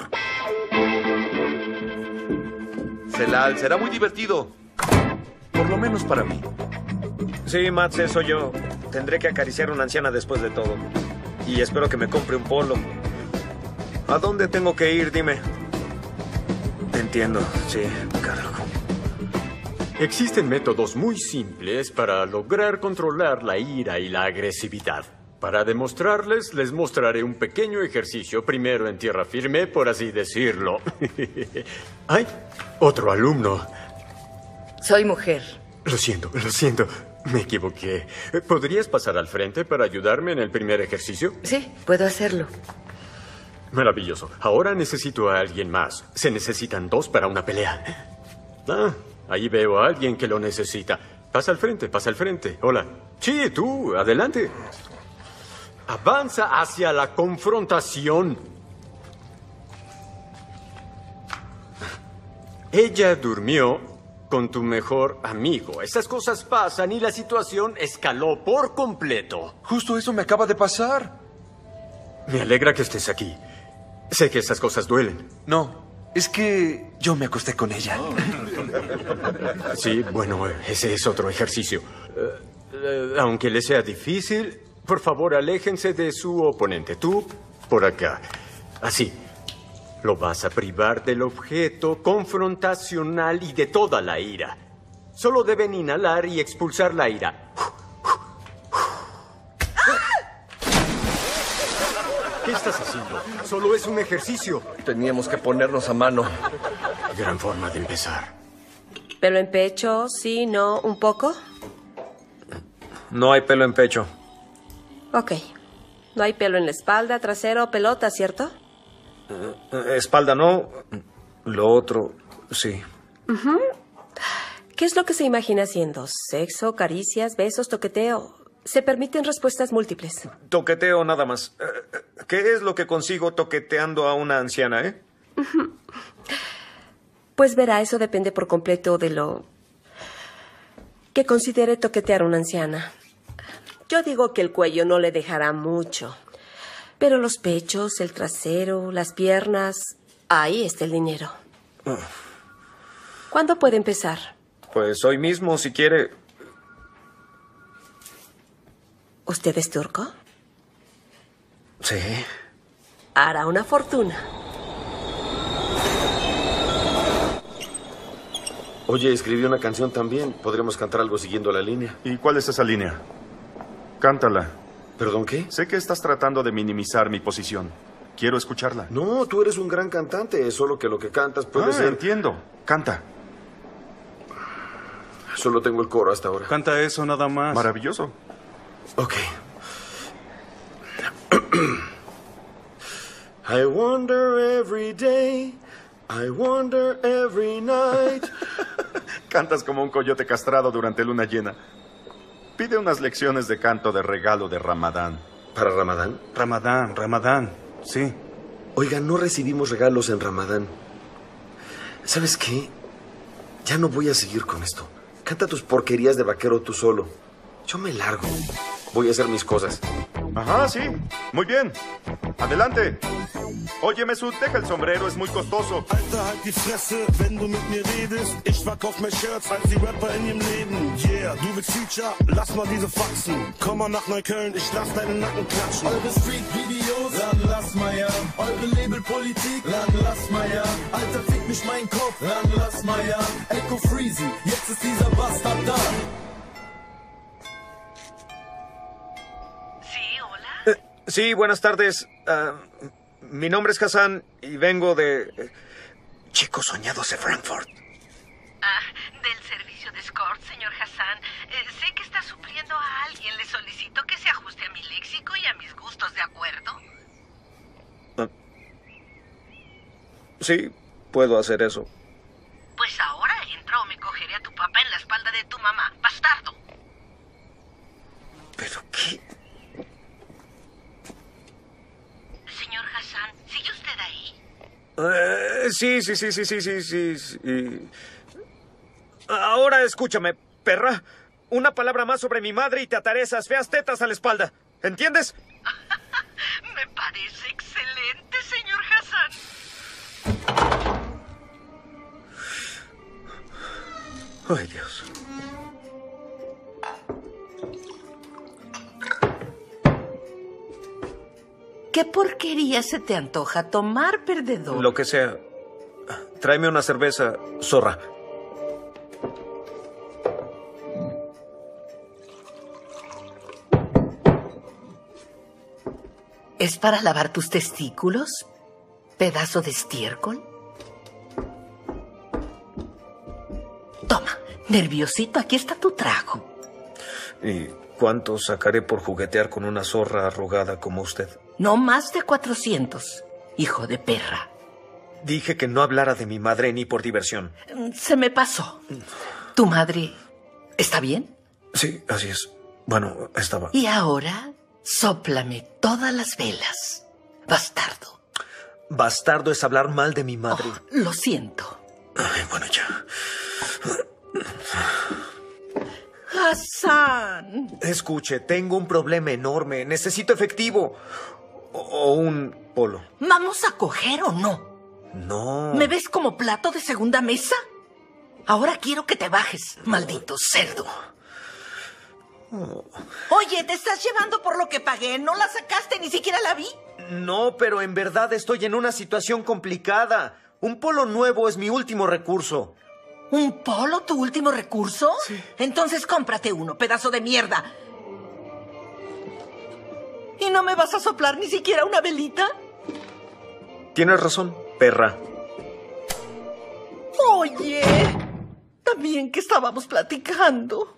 Celal, será muy divertido. Por lo menos para mí. Sí, Mats, eso yo. Tendré que acariciar a una anciana después de todo. Y espero que me compre un polo. ¿A dónde tengo que ir? Dime. Entiendo, sí, carajo. Existen métodos muy simples para lograr controlar la ira y la agresividad. Para demostrarles, les mostraré un pequeño ejercicio, primero en tierra firme, por así decirlo. ¡Ay! Otro alumno. Soy mujer. Lo siento, lo siento. Me equivoqué. ¿Podrías pasar al frente para ayudarme en el primer ejercicio? Sí, puedo hacerlo. Maravilloso. Ahora necesito a alguien más. Se necesitan dos para una pelea. Ah, ahí veo a alguien que lo necesita. Pasa al frente, pasa al frente. Hola. Sí, tú, adelante. Avanza hacia la confrontación. Ella durmió con tu mejor amigo. Esas cosas pasan y la situación escaló por completo. Justo eso me acaba de pasar. Me alegra que estés aquí. Sé que esas cosas duelen. No, es que yo me acosté con ella. Sí, bueno, ese es otro ejercicio. Uh, uh, aunque le sea difícil, por favor, aléjense de su oponente. Tú, por acá. Así. Lo vas a privar del objeto confrontacional y de toda la ira. Solo deben inhalar y expulsar la ira. ¿Qué estás haciendo? Solo es un ejercicio. Teníamos que ponernos a mano. Gran forma de empezar. ¿Pelo en pecho? Sí, no, un poco. No hay pelo en pecho. Ok. No hay pelo en la espalda, trasero, pelota, ¿cierto? Uh, espalda no. Lo otro, sí. Uh-huh. ¿Qué es lo que se imagina haciendo? ¿Sexo, caricias, besos, toqueteo? Se permiten respuestas múltiples. Toqueteo nada más. Uh, ¿Qué es lo que consigo toqueteando a una anciana, eh? Uh-huh. Pues verá, eso depende por completo de lo que considere toquetear a una anciana. Yo digo que el cuello no le dejará mucho. Pero los pechos, el trasero, las piernas, ahí está el dinero. ¿Cuándo puede empezar? Pues hoy mismo, si quiere. ¿Usted es turco? Sí. Hará una fortuna. Oye, escribí una canción también. Podríamos cantar algo siguiendo la línea. ¿Y cuál es esa línea? Cántala. ¿Perdón, qué? Sé que estás tratando de minimizar mi posición. Quiero escucharla. No, tú eres un gran cantante, solo que lo que cantas puede ah, ser... entiendo. Canta. Solo tengo el coro hasta ahora. Canta eso nada más. Maravilloso. Ok. I wonder every day, I wonder every night. Cantas como un coyote castrado durante luna llena. Pide unas lecciones de canto de regalo de Ramadán. ¿Para Ramadán? Ramadán, Ramadán, sí. Oiga, no recibimos regalos en Ramadán. ¿Sabes qué? Ya no voy a seguir con esto. Canta tus porquerías de vaquero tú solo. Yo me largo. Voy a hacer mis cosas. Ajá, sí. Muy bien. Adelante. Oye, Mesut, deja el sombrero, es muy costoso. Alter, halt die Fresse, wenn du mit mir redest. Ich verkauf mehr Shirts als die Rapper in ihrem Leben. Yeah, du willst Feature? Lass mal diese Faxen. Komm mal nach Neukölln, ich lass deinen Nacken klatschen. Eure Street-Videos, dann lass mal ja. Eure Labelpolitik, dann lass mal ja. Alter, fick mich mein Kopf, dann lass mal ja. Echo Freezy, jetzt ist dieser Bastard da. Sí, buenas tardes. Uh, mi nombre es Hassan y vengo de... Eh, Chicos Soñados de Frankfurt. Ah, del servicio de escort, señor Hassan. Eh, sé que está supliendo a alguien. Le solicito que se ajuste a mi léxico y a mis gustos, ¿de acuerdo? Uh, sí, puedo hacer eso. Pues ahora entra o me cogeré a tu papá en la espalda de tu mamá. ¡Bastardo! ¿Pero qué...? Señor Hassan, ¿sigue usted ahí? Uh, sí, sí, sí, sí, sí, sí, sí, sí. Ahora escúchame, perra. Una palabra más sobre mi madre y te ataré esas feas tetas a la espalda. ¿Entiendes? Me parece excelente, señor Hassan. Ay, Dios. ¿Qué porquería se te antoja tomar, perdedor? Lo que sea. Tráeme una cerveza, zorra. ¿Es para lavar tus testículos? ¿Pedazo de estiércol? Toma, nerviosito, aquí está tu trago. ¿Y cuánto sacaré por juguetear con una zorra arrugada como usted? No más de cuatrocientos, hijo de perra. Dije que no hablara de mi madre ni por diversión. Se me pasó. ¿Tu madre está bien? Sí, así es. Bueno, estaba... Y ahora, sóplame todas las velas, bastardo. Bastardo es hablar mal de mi madre. Oh, lo siento. Ay, bueno, ya. Hassan. Escuche, tengo un problema enorme. Necesito efectivo. O, o un polo. ¿Vamos a coger o no? No. ¿Me ves como plato de segunda mesa? Ahora quiero que te bajes, maldito cerdo. Oh. Oye, ¿te estás llevando por lo que pagué? ¿No la sacaste? Ni siquiera la vi. No, pero en verdad estoy en una situación complicada. Un polo nuevo es mi último recurso. ¿Un polo tu último recurso? Sí. Entonces cómprate uno, pedazo de mierda. ¿Y no me vas a soplar ni siquiera una velita? Tienes razón, perra. Oye, también que estábamos platicando.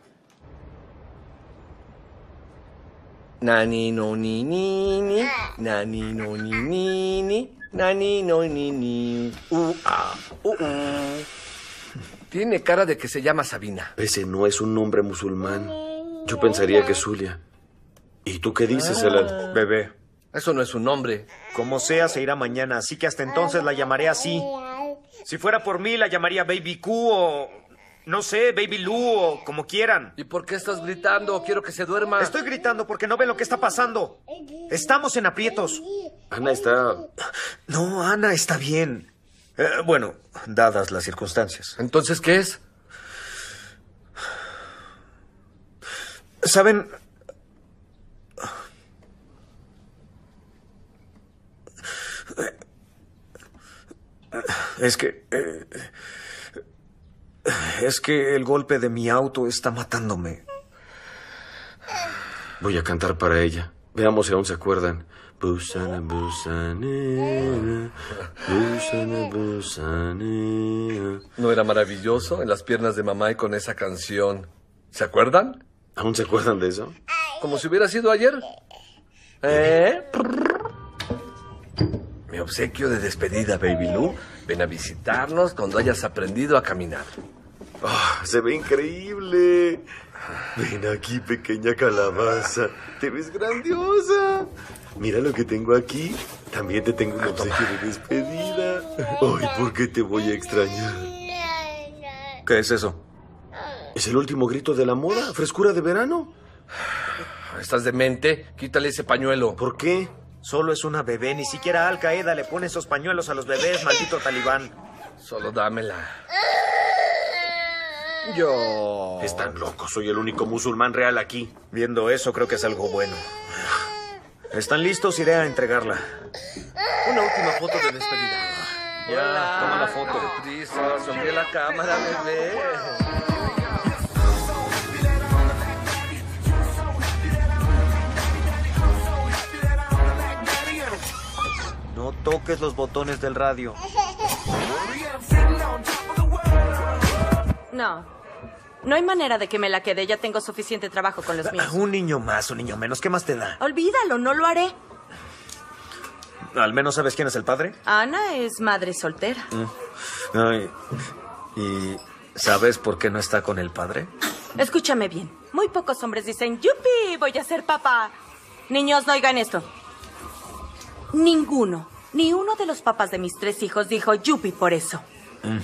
Nani no ni ni ni, nani no ni ni ni, nani no ni ni. Uh, ah, uh, uh. Tiene cara de que se llama Sabina. Ese no es un nombre musulmán. Yo pensaría que es Zulia. ¿Y tú qué dices, Ah. Elad? Bebé. Eso no es un nombre. Como sea, se irá mañana, así que hasta entonces la llamaré así. Si fuera por mí, la llamaría Baby Q o No sé, Baby Lou o como quieran. ¿Y por qué estás gritando? Quiero que se duerma. Estoy gritando porque no ven lo que está pasando. Estamos en aprietos. Ana está... No, Ana está bien. Eh, bueno, dadas las circunstancias. ¿Entonces qué es? ¿Saben? Es que... Eh, es que el golpe de mi auto está matándome. Voy a cantar para ella. Veamos si aún se acuerdan. Busana, busanera, busana, busanera. ¿No era maravilloso en las piernas de mamá y con esa canción? ¿Se acuerdan? ¿Aún se acuerdan de eso? Como si hubiera sido ayer. ¿Eh? Mi obsequio de despedida, Baby Lou. Ven a visitarnos cuando hayas aprendido a caminar. Oh, se ve increíble. Ven aquí, pequeña calabaza. Te ves grandiosa. Mira lo que tengo aquí. También te tengo un obsequio de despedida. Ay, ¿por qué te voy a extrañar? ¿Qué es eso? Es el último grito de la moda. Frescura de verano. ¿Estás demente? Quítale ese pañuelo. ¿Por qué? Solo es una bebé. Ni siquiera Al Qaeda le pone esos pañuelos a los bebés, maldito talibán. Solo dámela. Yo... Están locos. Soy el único musulmán real aquí. Viendo eso, creo que es algo bueno. ¿Están listos? Iré a entregarla. Una última foto de despedida. Ya, Hola. toma la foto. Prisa, sonríe la cámara, bebé. No toques los botones del radio. No. No hay manera de que me la quede. Ya tengo suficiente trabajo con los míos. Un niño más, un niño menos. ¿Qué más te da? Olvídalo, no lo haré. ¿Al menos sabes quién es el padre? Ana es madre soltera. Mm. Ay. ¿Y sabes por qué no está con el padre? Escúchame bien. Muy pocos hombres dicen, ¡yupi! Voy a ser papá. Niños, no oigan esto. Ninguno, ni uno de los papás de mis tres hijos dijo yupi por eso. Mm.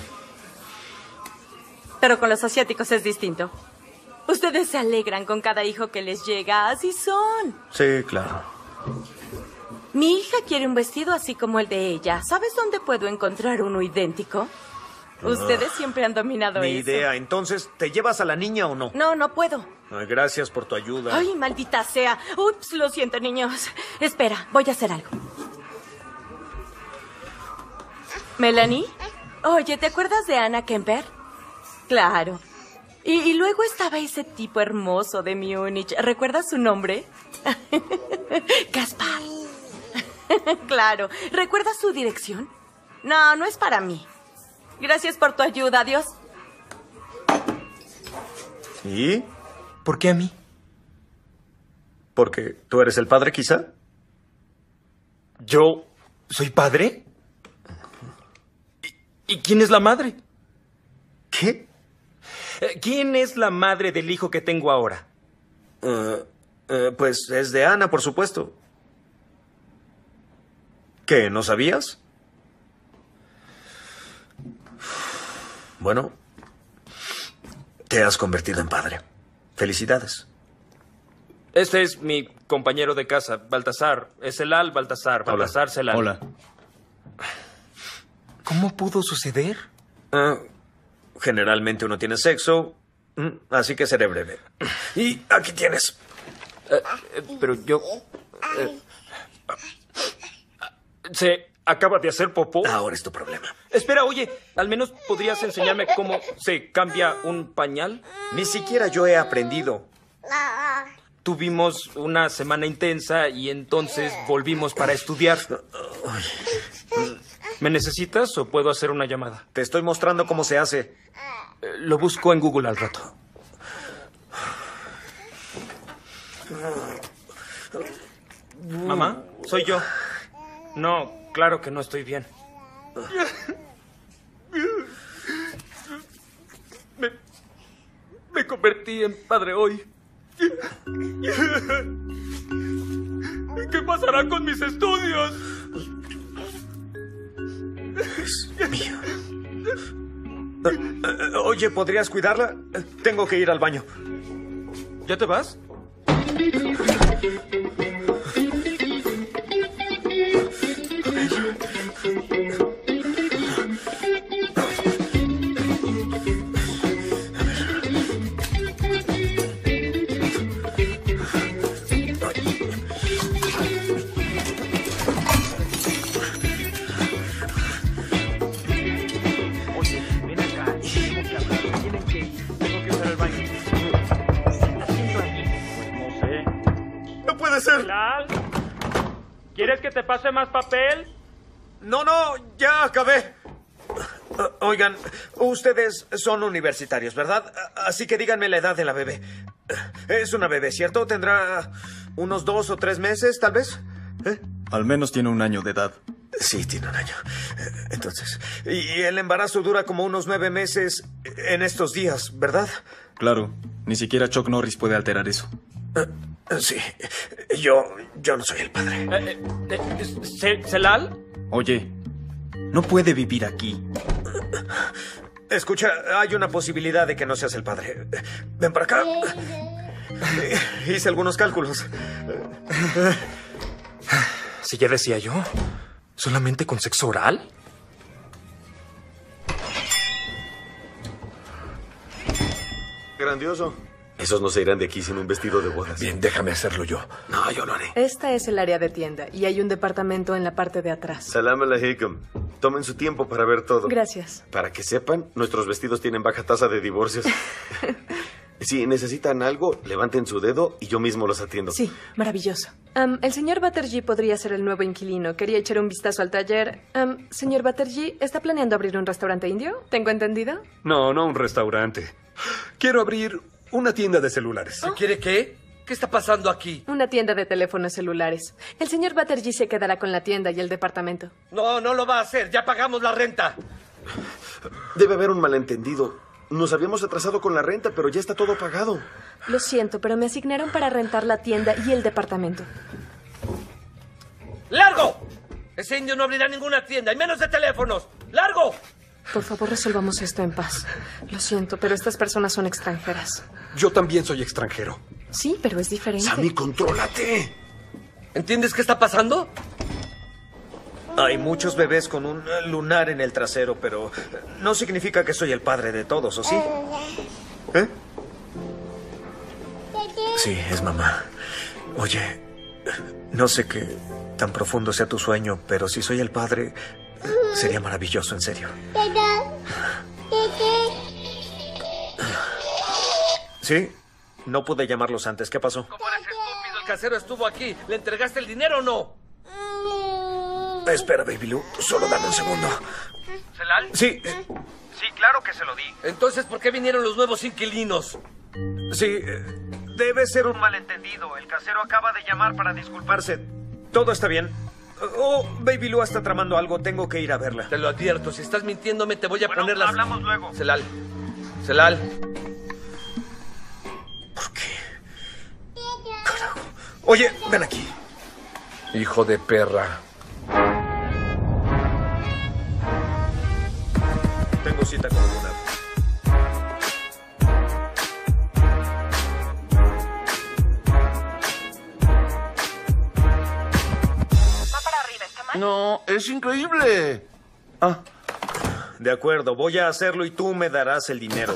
Pero con los asiáticos es distinto. Ustedes se alegran con cada hijo que les llega. Así son. Sí, claro. Mi hija quiere un vestido así como el de ella. ¿Sabes dónde puedo encontrar uno idéntico? Ustedes Ah, siempre han dominado Ni eso. idea. Entonces, ¿te llevas a la niña o no? No, no puedo. Ay, gracias por tu ayuda. Ay, maldita sea. Ups, lo siento, niños. Espera, voy a hacer algo. ¿Melanie? Oye, ¿te acuerdas de Anna Kemper? Claro. Y, y luego estaba ese tipo hermoso de Múnich. ¿Recuerdas su nombre? Gaspar. Claro. ¿Recuerdas su dirección? No, no es para mí. Gracias por tu ayuda. Adiós. ¿Y? ¿Por qué a mí? ¿Porque tú eres el padre, quizá? ¿Yo soy padre? ¿Y, y quién es la madre? ¿Qué? Eh, ¿Quién es la madre del hijo que tengo ahora? Uh, uh, pues es de Ana, por supuesto. ¿Qué? ¿No sabías? Bueno, te has convertido en padre. Felicidades. Este es mi compañero de casa, Baltasar. Es Celal Baltasar. Baltasar Celal. Hola. ¿Cómo pudo suceder? Ah, generalmente uno tiene sexo, mm, así que seré breve. Y aquí tienes. Eh, eh, pero yo... eh, ¿Se acaba de hacer popó? Ahora es tu problema. Espera, oye, ¿al menos podrías enseñarme cómo se cambia un pañal? Ni siquiera yo he aprendido. Tuvimos una semana intensa y entonces volvimos para estudiar. ¿Me necesitas o puedo hacer una llamada? Te estoy mostrando cómo se hace. Eh, Lo busco en Google al rato. Mamá, soy yo. No, claro que no estoy bien. Me, me convertí en padre hoy. ¿Qué pasará con mis estudios? Es mío. Oye, ¿podrías cuidarla? Tengo que ir al baño. ¿Ya te vas? ¿Quieres que te pase más papel? No, no, ya acabé. Oigan, ustedes son universitarios, ¿verdad? Así que díganme la edad de la bebé. Es una bebé, ¿cierto? ¿Tendrá unos dos o tres meses, tal vez? ¿Eh? Al menos tiene un año de edad. Sí, tiene un año. Entonces, y el embarazo dura como unos nueve meses en estos días, ¿verdad? Claro, ni siquiera Chuck Norris puede alterar eso. Sí, yo, yo no soy el padre. Eh, eh, ¿Celal? Oye, no puede vivir aquí. Escucha, hay una posibilidad de que no seas el padre. Ven para acá. Hice algunos cálculos. Si ya decía yo, ¿solamente con sexo oral? Grandioso. Esos no se irán de aquí sin un vestido de bodas. Bien, déjame hacerlo yo. No, yo lo haré. Esta es el área de tienda y hay un departamento en la parte de atrás. Salam alaikum. Tomen su tiempo para ver todo. Gracias. Para que sepan, nuestros vestidos tienen baja tasa de divorcios. Si necesitan algo, levanten su dedo y yo mismo los atiendo. Sí, maravilloso. Um, el señor Batterjee podría ser el nuevo inquilino. Quería echar un vistazo al taller. Um, señor Batterjee, ¿está planeando abrir un restaurante indio? ¿Tengo entendido? No, no un restaurante. Quiero abrir una tienda de celulares. ¿Oh? ¿Quiere qué? ¿Qué está pasando aquí? Una tienda de teléfonos celulares. El señor Batterjee se quedará con la tienda y el departamento. No, no lo va a hacer. Ya pagamos la renta. Debe haber un malentendido. Nos habíamos atrasado con la renta, pero ya está todo pagado. Lo siento, pero me asignaron para rentar la tienda y el departamento. ¡Largo! Ese indio no abrirá ninguna tienda, y menos de teléfonos. ¡Largo! Por favor, resolvamos esto en paz. Lo siento, pero estas personas son extranjeras. Yo también soy extranjero. Sí, pero es diferente. Sammy, contrólate. ¿Entiendes qué está pasando? Hay muchos bebés con un lunar en el trasero, pero no significa que soy el padre de todos, ¿o sí? ¿Eh? Sí, es mamá. Oye, no sé qué tan profundo sea tu sueño, pero si soy el padre, sería maravilloso, en serio. ¿Sí? No pude llamarlos antes. ¿Qué pasó? ¿Cómo eres estúpido? El casero estuvo aquí. ¿Le entregaste el dinero o no? Espera, Baby Lou. Solo dame un segundo. ¿Celal? Sí. Sí, claro que se lo di. Entonces, ¿por qué vinieron los nuevos inquilinos? Sí, debe ser un malentendido. El casero acaba de llamar para disculparse. Todo está bien. Oh, Baby Lou está tramando algo. Tengo que ir a verla. Te lo advierto. Si estás mintiéndome, te voy a bueno, poner las... hablamos luego. Celal. Celal. ¿Por qué? Carajo. Oye, ven aquí. Hijo de perra. Tengo cita con Luna. No, es increíble. Ah. De acuerdo, voy a hacerlo y tú me darás el dinero.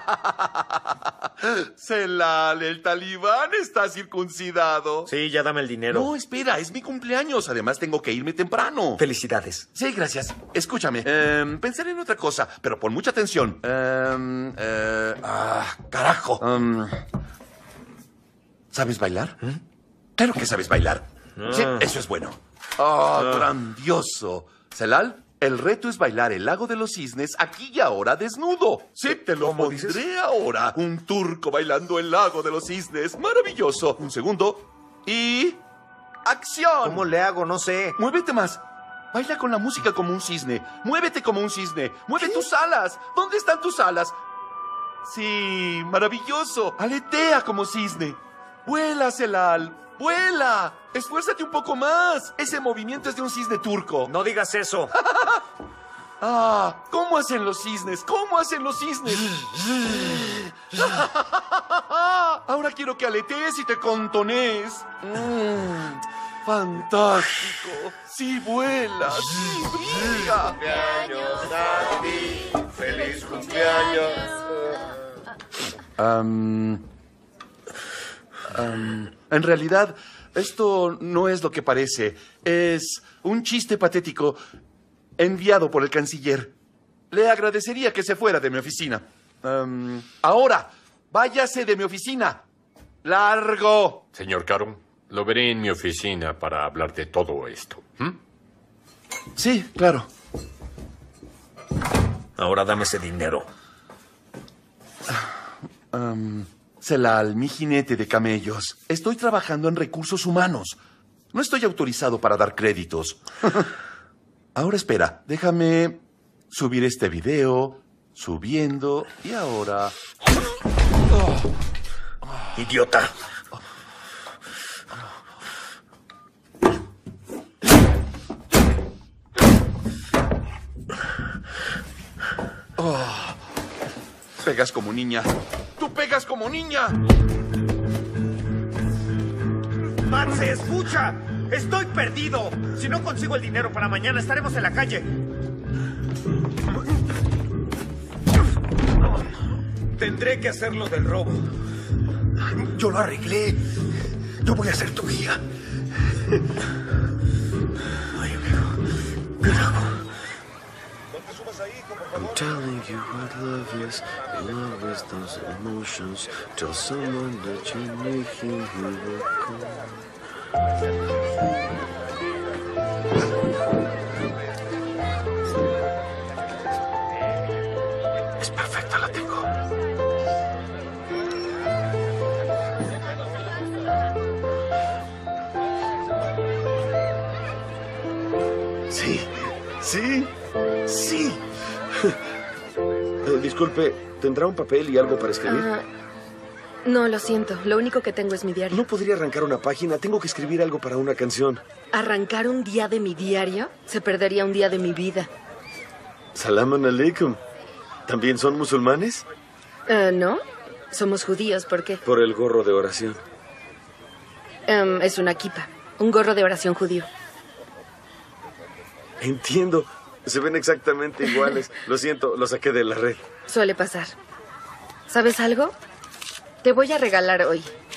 Celal, el talibán está circuncidado. Sí, ya dame el dinero. No, espera, es mi cumpleaños. Además, tengo que irme temprano. Felicidades. Sí, gracias. Escúchame, eh, pensaré en otra cosa, pero pon mucha atención. Eh, eh, ah, carajo. Um, ¿Sabes bailar? ¿Mm? Claro que sabes bailar. Ah. Sí, eso es bueno. Oh, ah. Grandioso. Celal, el reto es bailar el lago de los cisnes aquí y ahora desnudo. Sí, te lo pondré dices? ahora. Un turco bailando el lago de los cisnes. Maravilloso. Un segundo. Y... ¡acción! ¿Cómo le hago? No sé. Muévete más. Baila con la música como un cisne. Muévete como un cisne. Mueve ¿Qué? tus alas. ¿Dónde están tus alas? Sí, maravilloso. Aletea como cisne. Vuela, Celal. ¡Vuela! ¡Esfuérzate un poco más! Ese movimiento es de un cisne turco. No digas eso. Ah, ¿cómo hacen los cisnes? ¿Cómo hacen los cisnes? Ahora quiero que aletees y te contonees. Mm, fantástico. Sí vuela, sí brilla. ¡Cumpleaños a ti! ¡Feliz cumpleaños! Um, um, en realidad, esto no es lo que parece. Es un chiste patético enviado por el canciller. Le agradecería que se fuera de mi oficina. Um, ahora, váyase de mi oficina. ¡Largo! Señor Caron, lo veré en mi oficina para hablar de todo esto. ¿Mm? Sí, claro. Ahora dame ese dinero. Um, Celal, mi jinete de camellos. Estoy trabajando en recursos humanos. No estoy autorizado para dar créditos. Ahora espera, déjame subir este video, subiendo, y ahora... Oh. ¡Idiota! Oh. Pegas como niña. ¡Tú pegas como niña! ¡Matse, escucha! ¡Estoy perdido! Si no consigo el dinero para mañana, estaremos en la calle. Tendré que hacerlo del robo. Yo lo arreglé. Yo voy a ser tu guía. Ay, amigo. ¿Qué hago? I'm telling you what love is. And love is those emotions. Tell someone that you're making you look cool. Es perfecta, la tengo. Sí, sí, sí. Eh, disculpe, ¿tendrá un papel y algo para escribir? Ah, no, lo siento. Lo único que tengo es mi diario. ¿No podría arrancar una página? Tengo que escribir algo para una canción. ¿Arrancar un día de mi diario? Se perdería un día de mi vida. Salam aleikum. ¿También son musulmanes? Uh, no, somos judíos. ¿Por qué? Por el gorro de oración. Um, es una kipa, un gorro de oración judío. Entiendo. Se ven exactamente iguales. Lo siento, lo saqué de la red. Suele pasar. ¿Sabes algo? Te voy a regalar hoy.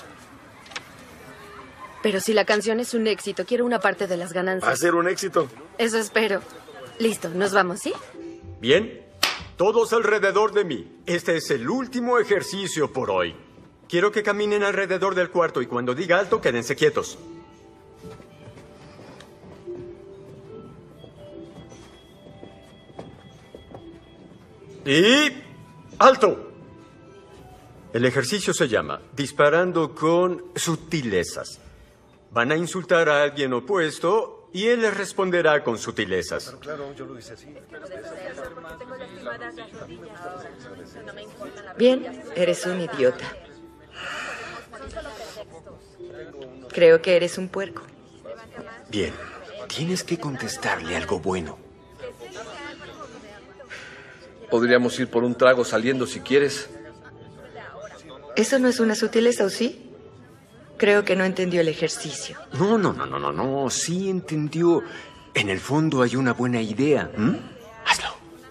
Pero si la canción es un éxito, quiero una parte de las ganancias. Va a ser un éxito. Eso espero. Listo, nos vamos, ¿sí? Bien. Todos alrededor de mí. Este es el último ejercicio por hoy. Quiero que caminen alrededor del cuarto y cuando diga alto, quédense quietos. Y... ¡alto! El ejercicio se llama disparando con sutilezas. Van a insultar a alguien opuesto y él les responderá con sutilezas. Claro, claro, yo lo hice así. Bien, eres un idiota. Creo que eres un puerco. Bien, tienes que contestarle algo bueno. Podríamos ir por un trago saliendo si quieres. ¿Eso no es una sutileza o sí? Creo que no entendió el ejercicio. No, no, no, no, no, no. Sí entendió. En el fondo hay una buena idea. ¿Mm? Hazlo.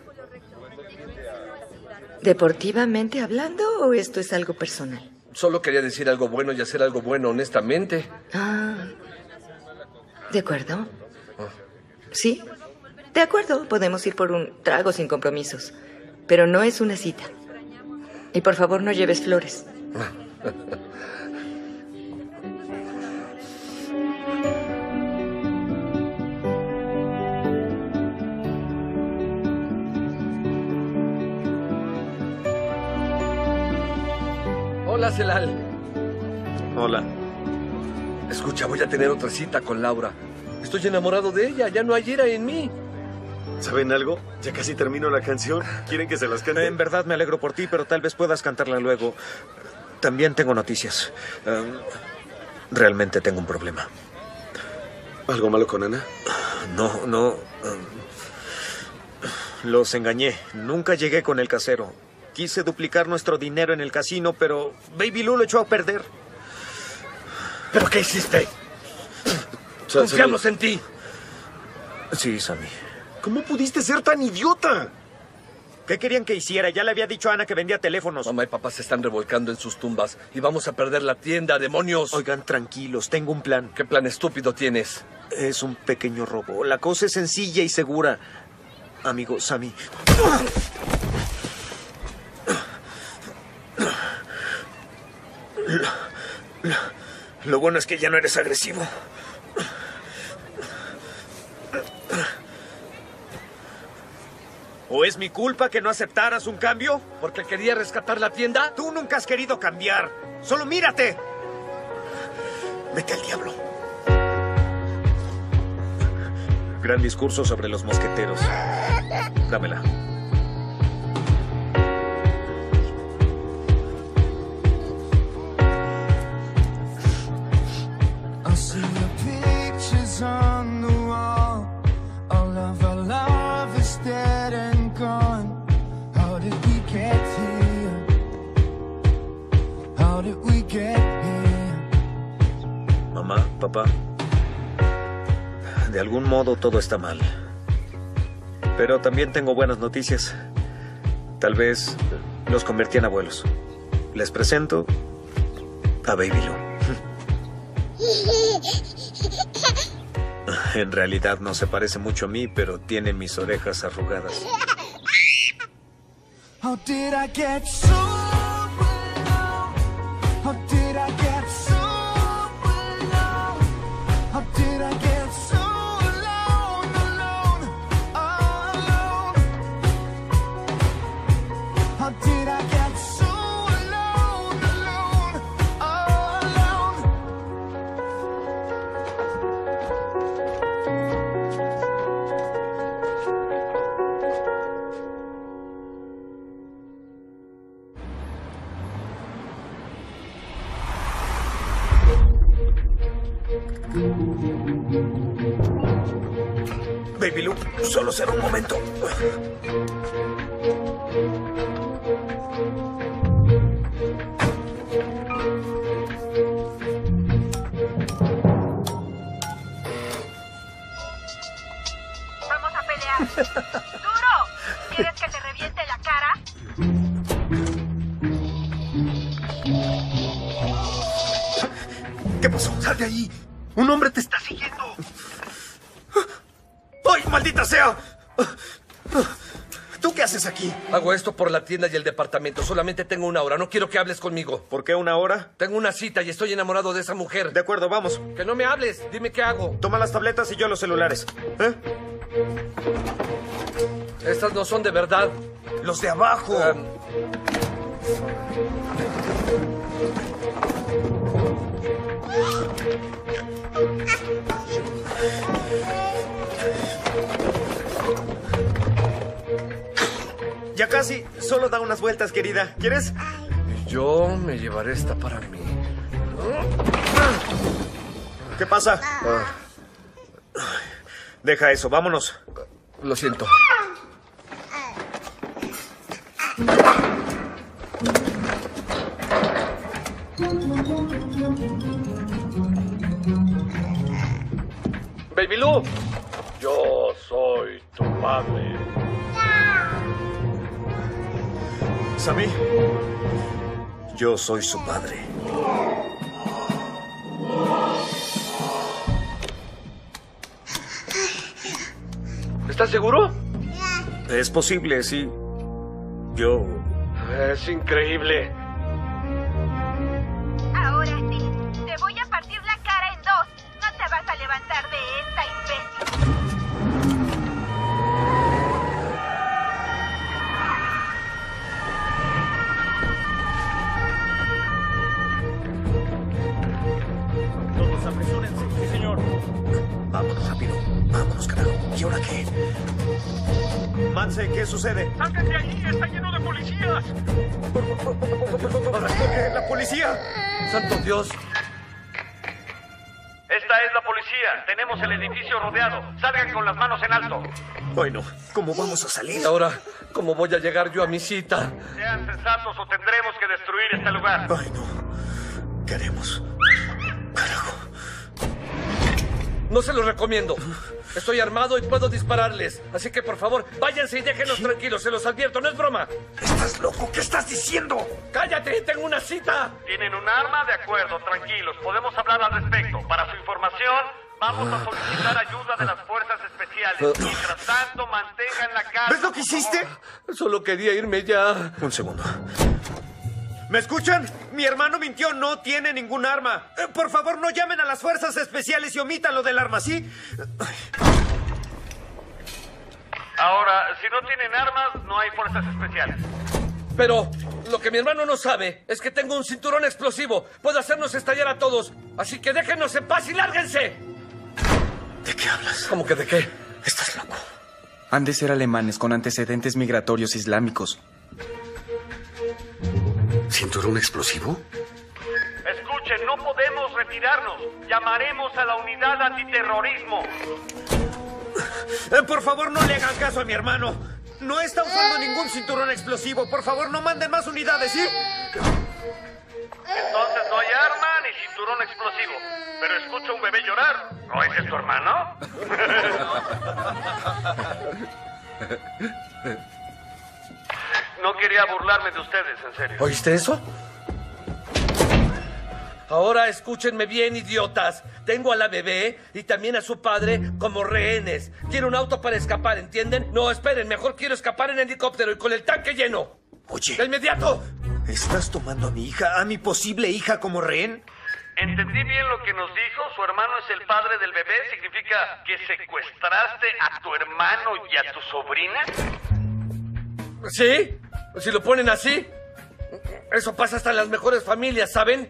¿Deportivamente hablando o esto es algo personal? Solo quería decir algo bueno y hacer algo bueno honestamente. Ah, de acuerdo. Sí, de acuerdo. Podemos ir por un trago sin compromisos. Pero no es una cita. Y por favor no lleves flores. Hola, Celal. Hola. Escucha, voy a tener otra cita con Laura. Estoy enamorado de ella, ya no hay ira en mí. ¿Saben algo? Ya casi termino la canción. ¿Quieren que se las cante? En verdad me alegro por ti, pero tal vez puedas cantarla luego. También tengo noticias. Um, realmente tengo un problema. ¿Algo malo con Ana? No, no. Um, Los engañé. Nunca llegué con el casero. Quise duplicar nuestro dinero en el casino, pero Baby Lou lo echó a perder. ¿Pero qué hiciste? Confiamos en ti. Sí, Sammy. ¿Cómo pudiste ser tan idiota? ¿Qué querían que hiciera? Ya le había dicho a Ana que vendía teléfonos. Mamá y papá se están revolcando en sus tumbas y vamos a perder la tienda, demonios. Oigan, tranquilos, tengo un plan. ¿Qué plan estúpido tienes? Es un pequeño robo. La cosa es sencilla y segura. Amigo, Sammy. Lo, lo, lo bueno es que ya no eres agresivo. ¿O es mi culpa que no aceptaras un cambio? ¿Porque quería rescatar la tienda? Tú nunca has querido cambiar. ¡Solo mírate! Vete al diablo. Gran discurso sobre los mosqueteros. Dámela. I see the pictures on the wall. All of our love is dead and gone. How did we get here? How did we get here? Mamá, papá. De algún modo todo está mal. Pero también tengo buenas noticias. Tal vez los convertí en abuelos. Les presento a Baby Lou. En realidad no se parece mucho a mí, pero tiene mis orejas arrugadas. How did I get so alone? How did I get so alone? How did I get so alone, alone, alone? How did I get so alone, alone, alone? Baby Lou, solo será un momento. Vamos a pelear. ¡Duro! ¿Quieres que te reviente la cara? ¿Qué pasó? ¡Sal de ahí! ¡Un hombre te está siguiendo! ¡Ay, maldita sea! ¿Tú qué haces aquí? Hago esto por la tienda y el departamento. Solamente tengo una hora. No quiero que hables conmigo. ¿Por qué una hora? Tengo una cita y estoy enamorado de esa mujer. De acuerdo, vamos. Que no me hables. Dime qué hago. Toma las tabletas y yo los celulares. ¿Eh? Estas no son de verdad. Los de abajo. Um... Ya casi. Solo da unas vueltas, querida. ¿Quieres? Yo me llevaré esta para mí. ¿Qué pasa? Ah. Deja eso. Vámonos. Lo siento. Baby Lou. Yo soy tu padre. Sammy, yo soy su padre. ¿Estás seguro? Es posible, sí. Yo... Es increíble. Ahora sí, te voy a partir la cara en dos. No te vas a levantar de esta, imbécil. Todos apresúrense. Sí, señor. Vámonos rápido. Vámonos, carajo. ¿Y ahora qué? Manse, ¿qué sucede? ¡Salgan de ahí! ¡Está lleno de policías! ¿Por qué? ¡La policía! ¡Santo Dios! Esta es la policía. policía. Tenemos el edificio rodeado. Salgan con las manos en alto. Bueno, ¿cómo vamos a salir? ¿Y ahora cómo voy a llegar yo a mi cita? Sean sensatos o tendremos que destruir este lugar. Ay, no. ¿Qué haremos? Carajo. No se los recomiendo. Estoy armado y puedo dispararles. Así que, por favor, váyanse y déjenos tranquilos. Se los advierto, no es broma. ¿Estás loco? ¿Qué estás diciendo? ¡Cállate! ¡Tengo una cita! ¿Tienen un arma? De acuerdo, tranquilos. Podemos hablar al respecto. Para su información, vamos a solicitar ayuda de las fuerzas especiales. Mientras tanto, mantengan la calma. ¿Ves lo que hiciste? Solo quería irme ya. Un segundo. ¿Me escuchan? Mi hermano mintió, no tiene ningún arma. Eh, por favor, no llamen a las fuerzas especiales y omitan lo del arma, ¿sí? Ahora, si no tienen armas, no hay fuerzas especiales. Pero lo que mi hermano no sabe es que tengo un cinturón explosivo. Puedo hacernos estallar a todos. Así que déjenos en paz y lárguense. ¿De qué hablas? ¿Cómo que de qué? Estás loco. Han de ser alemanes con antecedentes migratorios islámicos. ¿Cinturón explosivo? Escuchen, no podemos retirarnos. Llamaremos a la unidad antiterrorismo. Eh, por favor, no le hagan caso a mi hermano. No está usando ningún cinturón explosivo. Por favor, no manden más unidades, ¿sí? Entonces no hay arma ni cinturón explosivo. Pero escucho a un bebé llorar. ¿No ese es tu hermano? No quería burlarme de ustedes, en serio. ¿Oíste eso? Ahora escúchenme bien, idiotas. Tengo a la bebé y también a su padre como rehenes. Quiero un auto para escapar, ¿entienden? No, esperen, mejor quiero escapar en helicóptero y con el tanque lleno. Oye. ¡De inmediato! ¿Estás tomando a mi hija, a mi posible hija como rehén? ¿Entendí bien lo que nos dijo? ¿Su hermano es el padre del bebé? ¿Significa que secuestraste a tu hermano y a tu sobrina? ¿Sí? Si lo ponen así. Eso pasa hasta en las mejores familias, ¿saben?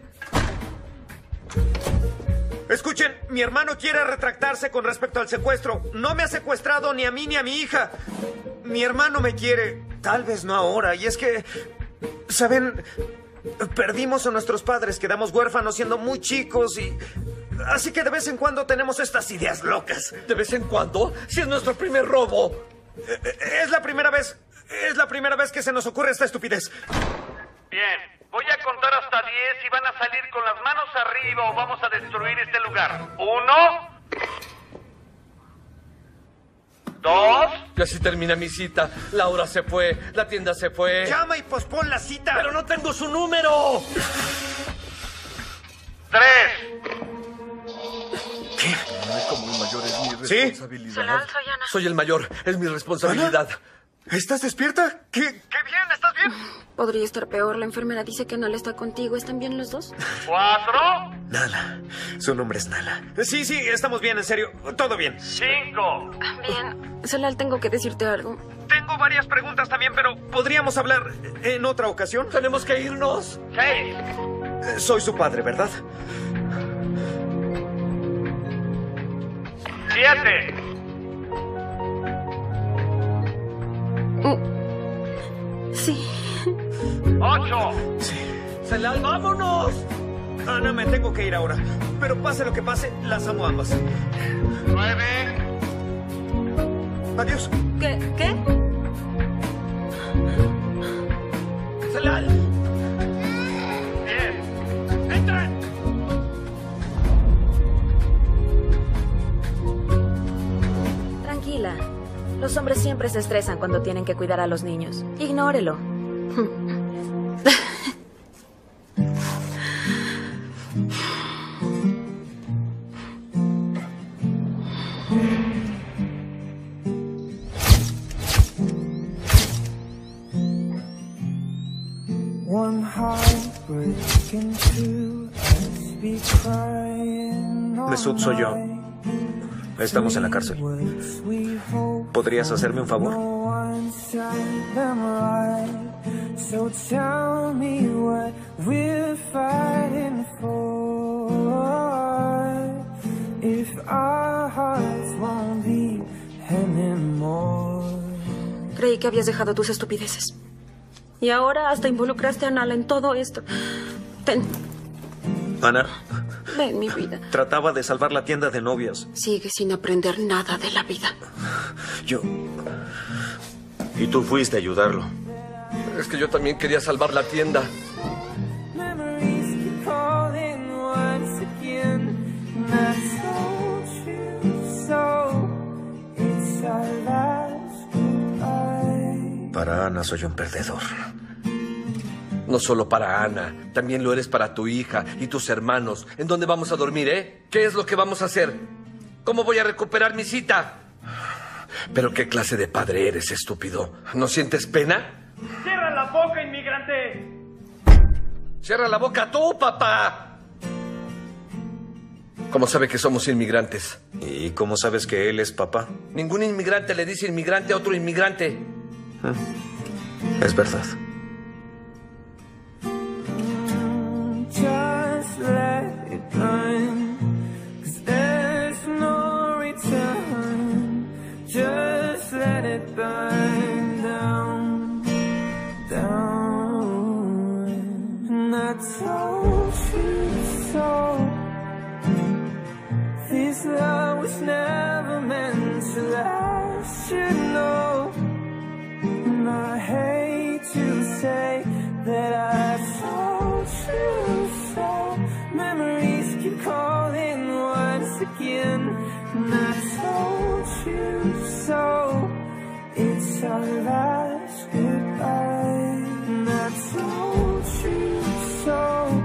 Escuchen, mi hermano quiere retractarse con respecto al secuestro. No me ha secuestrado ni a mí ni a mi hija. Mi hermano me quiere, tal vez no ahora. Y es que, ¿saben? Perdimos a nuestros padres, quedamos huérfanos siendo muy chicos y... Así que de vez en cuando tenemos estas ideas locas. ¿De vez en cuando? Si es nuestro primer robo. Es la primera vez... Es la primera vez que se nos ocurre esta estupidez. Bien, voy a contar hasta diez y van a salir con las manos arriba o vamos a destruir este lugar. Uno. Dos. Y así termina mi cita. Laura se fue, la tienda se fue. Llama y pospon la cita. ¡Pero no tengo su número! Tres. ¿Qué? Como el mayor es mi ¿Sí? responsabilidad. Solal, soy Ana. Soy el mayor, es mi responsabilidad. ¿Ana? ¿Estás despierta? ¿Qué? ¡Qué bien! ¿Estás bien? Podría estar peor. La enfermera dice que Nala está contigo. ¿Están bien los dos? Cuatro. Nala. Su nombre es Nala. Sí, sí, estamos bien, en serio. Todo bien. Cinco. Bien. Solal, tengo que decirte algo. Tengo varias preguntas también, pero ¿podríamos hablar en otra ocasión? Tenemos que irnos. Seis. Eh, Soy su padre, ¿verdad? Siete. Sí. Ocho. Sí. ¡Celal, vámonos! Ana, me tengo que ir ahora. Pero pase lo que pase, las amo ambas. Nueve. Adiós. ¿Qué? ¿Qué? ¡Celal! Diez. ¡Entren! Tranquila. Los hombres siempre se estresan cuando tienen que cuidar a los niños. Ignórelo. One heartbreak into be crying all Mesut, soy yo. night. Estamos en la cárcel. ¿Podrías hacerme un favor? No one set them right. So tell me what we're fighting for. If our hearts won't beat anymore. Creí que habías dejado tus estupideces. Y ahora hasta involucraste a Nala en todo esto. Ten. Ana, Ven, mi vida. Trataba de salvar la tienda de novias. Sigue sin aprender nada de la vida. Yo... Y tú fuiste a ayudarlo. Es que yo también quería salvar la tienda. Para Ana soy un perdedor. No solo para Ana, también lo eres para tu hija y tus hermanos. ¿En dónde vamos a dormir, eh? ¿Qué es lo que vamos a hacer? ¿Cómo voy a recuperar mi cita? Pero qué clase de padre eres, estúpido. ¿No sientes pena? ¡Cierra la boca, inmigrante! ¡Cierra la boca tú, papá! ¿Cómo sabe que somos inmigrantes? ¿Y cómo sabes que él es papá? Ningún inmigrante le dice inmigrante a otro inmigrante. Es verdad. Just let it burn, 'cause there's no return. Just let it burn down, down. And I told you so. This love was never meant to last, you know. And I hate to say that I told you so. Memories keep calling once again. And I told you so. It's our last goodbye. And I told you so.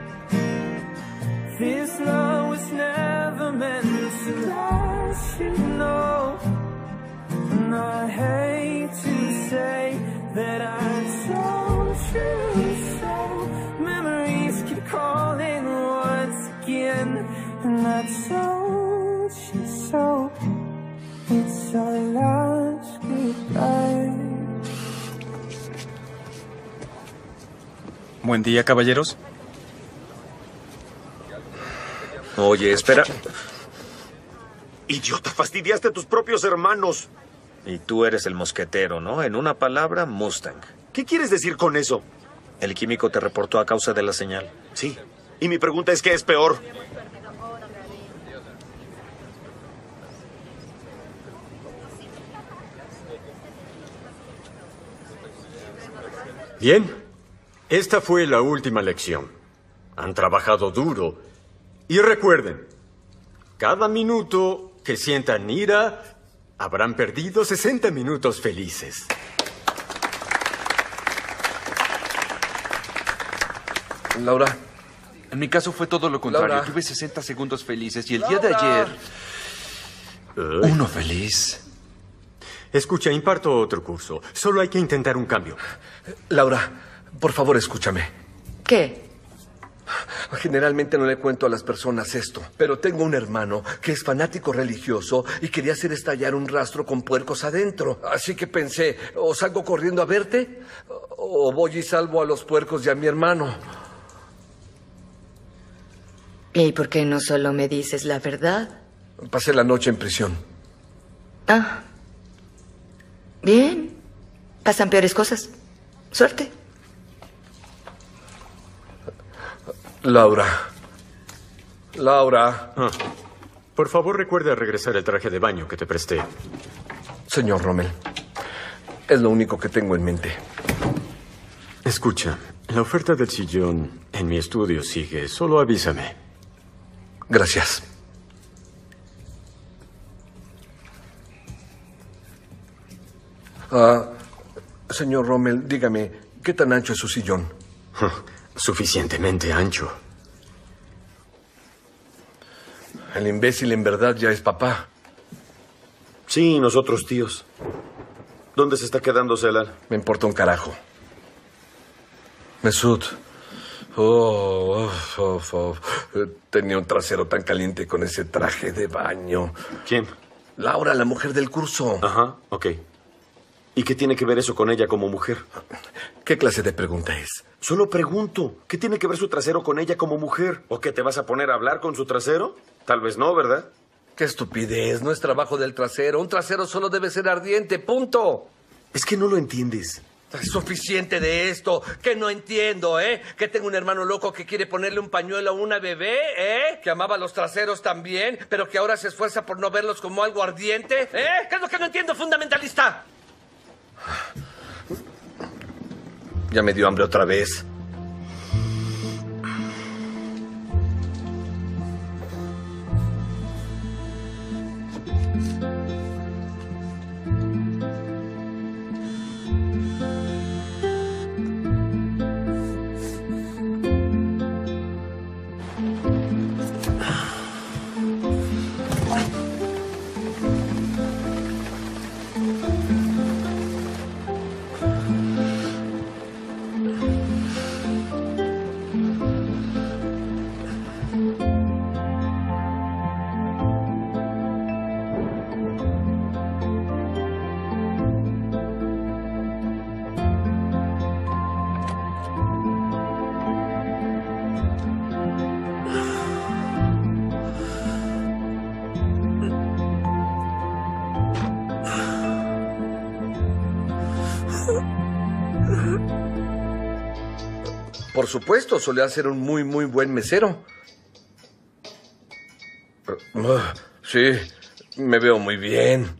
This love was never meant to last, you know. And I hate to say that I told you so. Memories keep calling once again. And I told you so. It's our last goodbye. Buen día, caballeros. Oye, espera. Idiota, fastidiaste a tus propios hermanos. Y tú eres el mosquetero, ¿no? En una palabra, Mustang. ¿Qué quieres decir con eso? El químico te reportó a causa de la señal. Sí. Y mi pregunta es, ¿qué es peor? Bien. Esta fue la última lección. Han trabajado duro. Y recuerden, cada minuto que sientan ira, habrán perdido sesenta minutos felices. Laura. En mi caso fue todo lo contrario. Laura. Tuve sesenta segundos felices y el día de ayer... Uno feliz. Escucha, imparto otro curso. Solo hay que intentar un cambio. Laura, por favor, escúchame. ¿Qué? Generalmente no le cuento a las personas esto, pero tengo un hermano que es fanático religioso y quería hacer estallar un rastro con puercos adentro. Así que pensé, o salgo corriendo a verte, o voy y salvo a los puercos y a mi hermano. ¿Y por qué no solo me dices la verdad? Pasé la noche en prisión. Ah. Bien. Pasan peores cosas. Suerte. Laura. Laura. Ah. Por favor, recuerde regresar el traje de baño que te presté. Señor Rommel, es lo único que tengo en mente. Escucha, la oferta del sillón en mi estudio sigue. Solo avísame. Gracias. Ah, señor Rommel, dígame, ¿qué tan ancho es su sillón? Suficientemente ancho. El imbécil en verdad ya es papá. Sí, nosotros tíos. ¿Dónde se está quedando Celal? Me importa un carajo. Mesut. Oh, oh, oh, oh. Tenía un trasero tan caliente con ese traje de baño. ¿Quién? Laura, la mujer del curso. Ajá, ok. ¿Y qué tiene que ver eso con ella como mujer? ¿Qué clase de pregunta es? Solo pregunto. ¿Qué tiene que ver su trasero con ella como mujer? ¿O qué te vas a poner a hablar con su trasero? Tal vez no, ¿verdad? Qué estupidez. No es trabajo del trasero. Un trasero solo debe ser ardiente. Punto. Es que no lo entiendes. Es suficiente de esto, que no entiendo, ¿eh? Que tengo un hermano loco que quiere ponerle un pañuelo a una bebé, ¿eh? Que amaba los traseros también, pero que ahora se esfuerza por no verlos como algo ardiente, ¿eh? ¿Qué es lo que no entiendo, fundamentalista? Ya me dio hambre otra vez. Por supuesto, solía ser un muy, muy buen mesero. Uh, sí, me veo muy bien.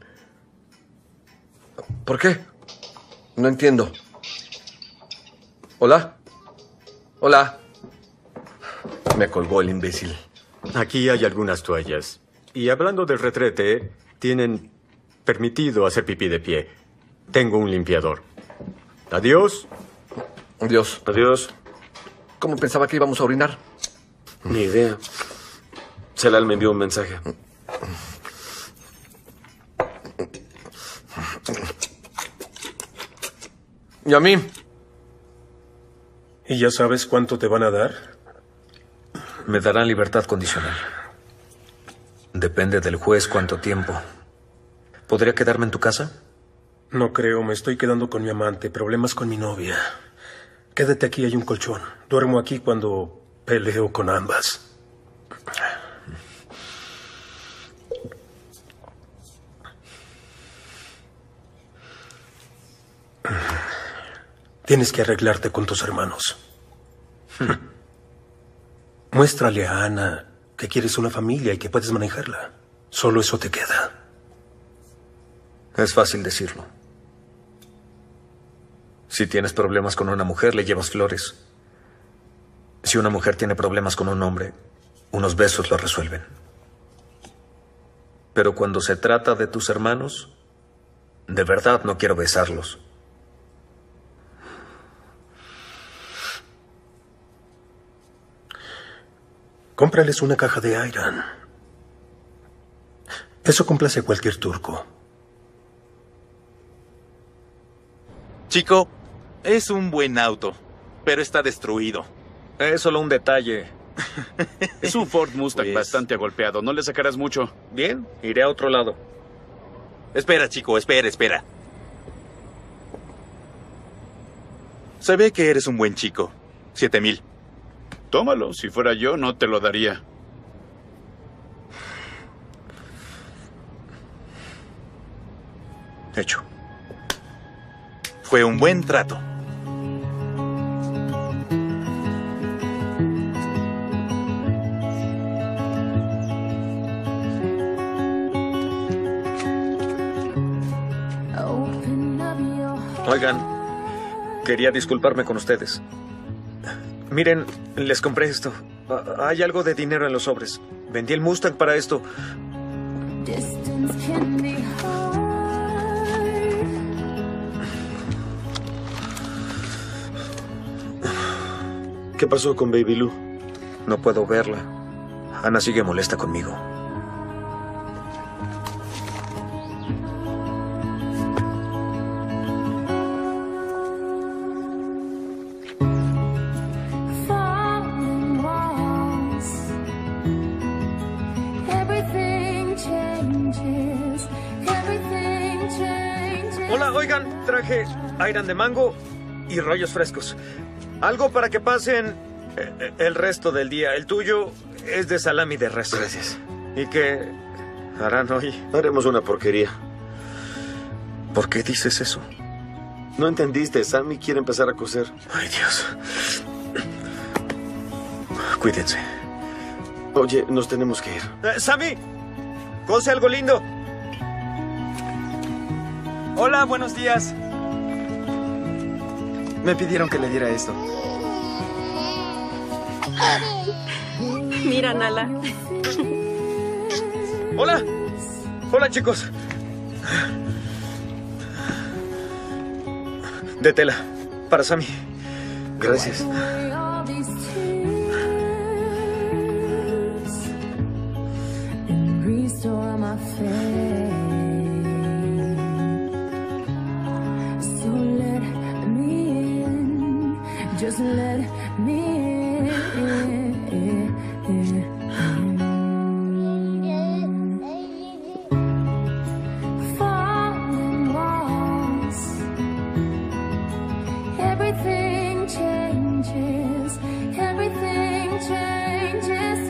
¿Por qué? No entiendo. ¿Hola? ¿Hola? Me colgó el imbécil. Aquí hay algunas toallas. Y hablando del retrete, tienen permitido hacer pipí de pie. Tengo un limpiador. Adiós. Adiós. Adiós. ¿Cómo pensaba que íbamos a orinar? Ni idea. Celal me envió un mensaje. ¿Y a mí? ¿Y ya sabes cuánto te van a dar? Me darán libertad condicional. Depende del juez cuánto tiempo. ¿Podría quedarme en tu casa? No creo, me estoy quedando con mi amante. Problemas con mi novia. Quédate aquí, hay un colchón. Duermo aquí cuando peleo con ambas. Tienes que arreglarte con tus hermanos. Muéstrale a Ana que quieres una familia y que puedes manejarla. Solo eso te queda. Es fácil decirlo. Si tienes problemas con una mujer, le llevas flores. Si una mujer tiene problemas con un hombre, unos besos lo resuelven. Pero cuando se trata de tus hermanos, de verdad no quiero besarlos. Cómprales una caja de Ayran. Eso complace a cualquier turco. Chico, es un buen auto, pero está destruido. Es solo un detalle. Es un Ford Mustang Pues- bastante agolpeado. No le sacarás mucho. Bien, iré a otro lado. Espera, chico, espera, espera. Se ve que eres un buen chico. Siete mil. Tómalo. Si fuera yo, no te lo daría. Hecho. Fue un buen trato. Oigan, quería disculparme con ustedes. Miren, les compré esto. Ah, Hay algo de dinero en los sobres. Vendí el Mustang para esto. ¿Qué pasó con Baby Lou? No puedo verla. Ana sigue molesta conmigo. Hola, oigan, traje Ayran de mango y rollos frescos. Algo para que pasen eh, el resto del día. El tuyo es de salami de res. Gracias. ¿Y qué harán hoy? Haremos una porquería. ¿Por qué dices eso? No entendiste. Sammy quiere empezar a coser. Ay, Dios. Cuídense. Oye, nos tenemos que ir. Eh, Sammy, cose algo lindo. Hola, buenos días. Me pidieron que le diera esto. Mira, Nala. Hola. Hola, chicos. De tela. Para Sammy. Gracias. Just let me in. Falling walls. Everything changes. Everything changes.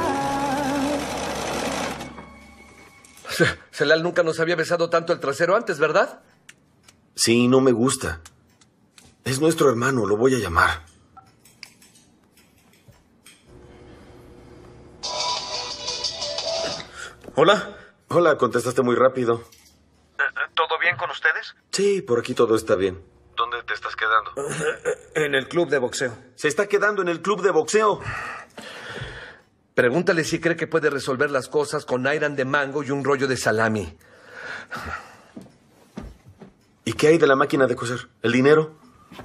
Celal nunca nos había besado tanto el trasero antes, ¿verdad? Sí, no me gusta. Es nuestro hermano, lo voy a llamar. Hola. Hola, contestaste muy rápido. ¿Todo bien con ustedes? Sí, por aquí todo está bien. ¿Dónde te estás quedando? En el club de boxeo. Se está quedando en el club de boxeo. Pregúntale si cree que puede resolver las cosas con ayran de mango y un rollo de salami. ¿Y qué hay de la máquina de coser? ¿El dinero?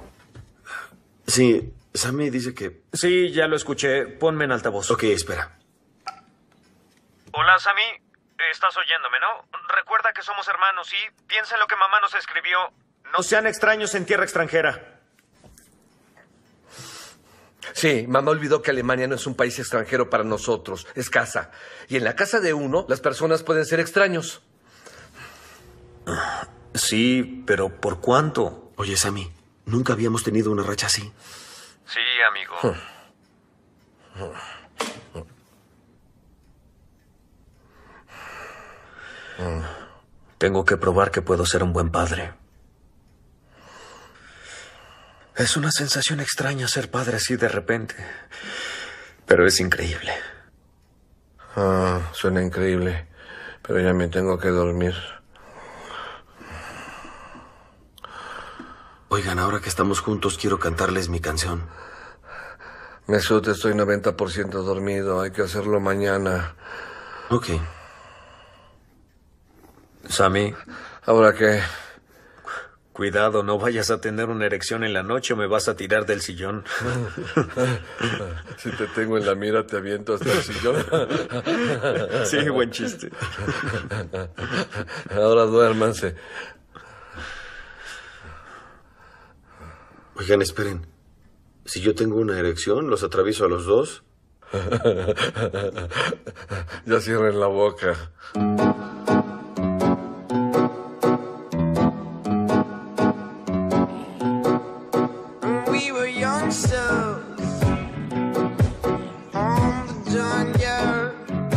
Sí, Sammy dice que... Sí, ya lo escuché. Ponme en altavoz. Ok, espera. Hola, Sammy. Estás oyéndome, ¿no? Recuerda que somos hermanos y piensa en lo que mamá nos escribió. No sean extraños en tierra extranjera. Sí, mamá olvidó que Alemania no es un país extranjero para nosotros, es casa. Y en la casa de uno, las personas pueden ser extraños. Sí, pero ¿por cuánto? Oye, Sammy, nunca habíamos tenido una racha así. Sí, amigo. Tengo que probar que puedo ser un buen padre. Es una sensación extraña ser padre así de repente, pero es increíble. Ah, suena increíble, pero ya me tengo que dormir. Oigan, ahora que estamos juntos, quiero cantarles mi canción. Mesut, estoy noventa por ciento dormido. Hay que hacerlo mañana. Ok. Sammy. ¿Ahora qué? Cuidado, no vayas a tener una erección en la noche o me vas a tirar del sillón. Si te tengo en la mira, te aviento hasta el sillón. Sí, buen chiste. Ahora duérmanse. Oigan, esperen. Si yo tengo una erección, ¿los atravieso a los dos? Ya cierren la boca. We were youngsters on the jungle.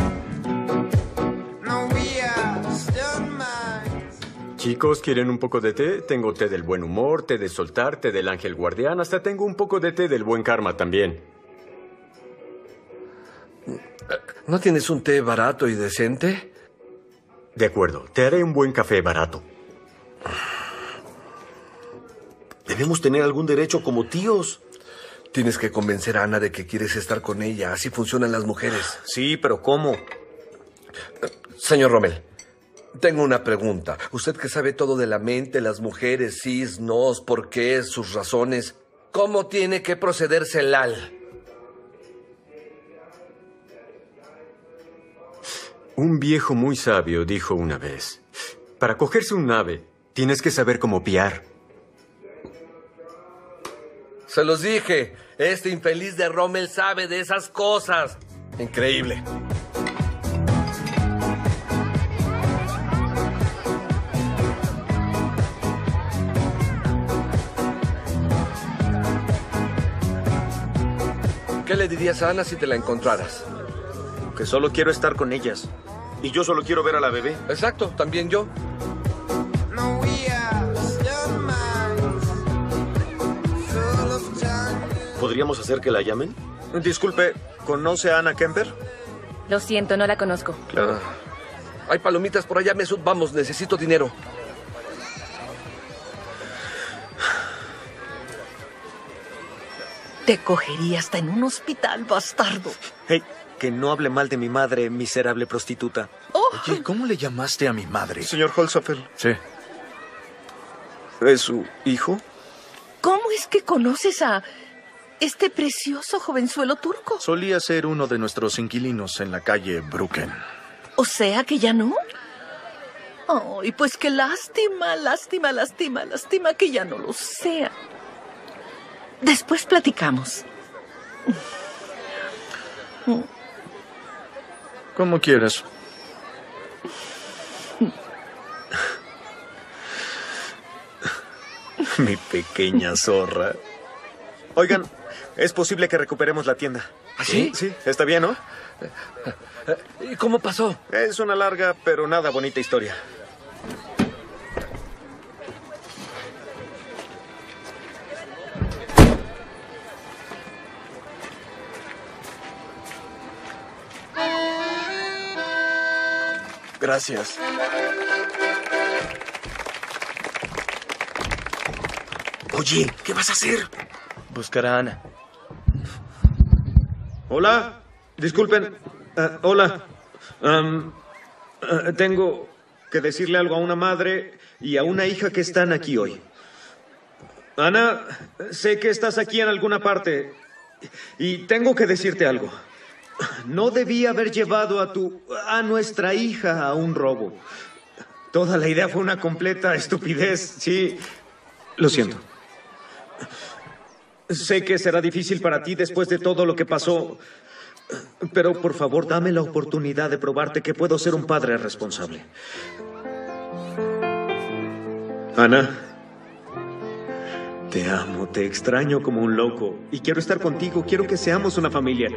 No, we are still minds. Chicos, ¿quieren un poco de té? Tengo té del buen humor, té de soltar, té del ángel guardián, hasta tengo un poco de té del buen karma también. ¿No tienes un té barato y decente? De acuerdo, te haré un buen café barato. Debemos tener algún derecho como tíos. Tienes que convencer a Ana de que quieres estar con ella. Así funcionan las mujeres. Sí, pero ¿cómo? Señor Rommel, tengo una pregunta. Usted que sabe todo de la mente, las mujeres, sís, nos, por qué, sus razones. ¿Cómo tiene que proceder Celal? Un viejo muy sabio dijo una vez, para cogerse un ave, tienes que saber cómo piar. Se los dije, este infeliz de Rommel sabe de esas cosas. Increíble. ¿Qué le dirías a Ana si te la encontraras? Que solo quiero estar con ellas. Y yo solo quiero ver a la bebé. Exacto, también yo. No, we are still minds. ¿Podríamos hacer que la llamen? Disculpe, ¿conoce a Anna Kemper? Lo siento, no la conozco. Claro. Hay palomitas por allá, Mesut. Vamos, necesito dinero. Te cogería hasta en un hospital, bastardo. Hey, que no hable mal de mi madre, miserable prostituta. Oye, ¿cómo le llamaste a mi madre? Señor Holzapfel. Sí. ¿Es su hijo? ¿Cómo es que conoces a este precioso jovenzuelo turco? Solía ser uno de nuestros inquilinos en la calle Brooklyn. O sea que ya no. Ay, pues qué lástima, lástima, lástima, lástima que ya no lo sea. Después platicamos. Como quieras. Mi pequeña zorra. Oigan, es posible que recuperemos la tienda. ¿Ah, sí? Sí, está bien, ¿no? ¿Y cómo pasó? Es una larga, pero nada bonita historia. Gracias. Oye, ¿qué vas a hacer? Buscar a Ana. Hola, disculpen. Uh, hola. Um, uh, tengo que decirle algo a una madre y a una hija que están aquí hoy. Ana, sé que estás aquí en alguna parte y tengo que decirte algo. No debí haber llevado a tu, a nuestra hija a un robo. Toda la idea fue una completa estupidez, sí. Lo siento. Sé que será difícil para ti después de todo lo que pasó, pero por favor dame la oportunidad de probarte que puedo ser un padre responsable. Ana, te amo, te extraño como un loco y quiero estar contigo, quiero que seamos una familia.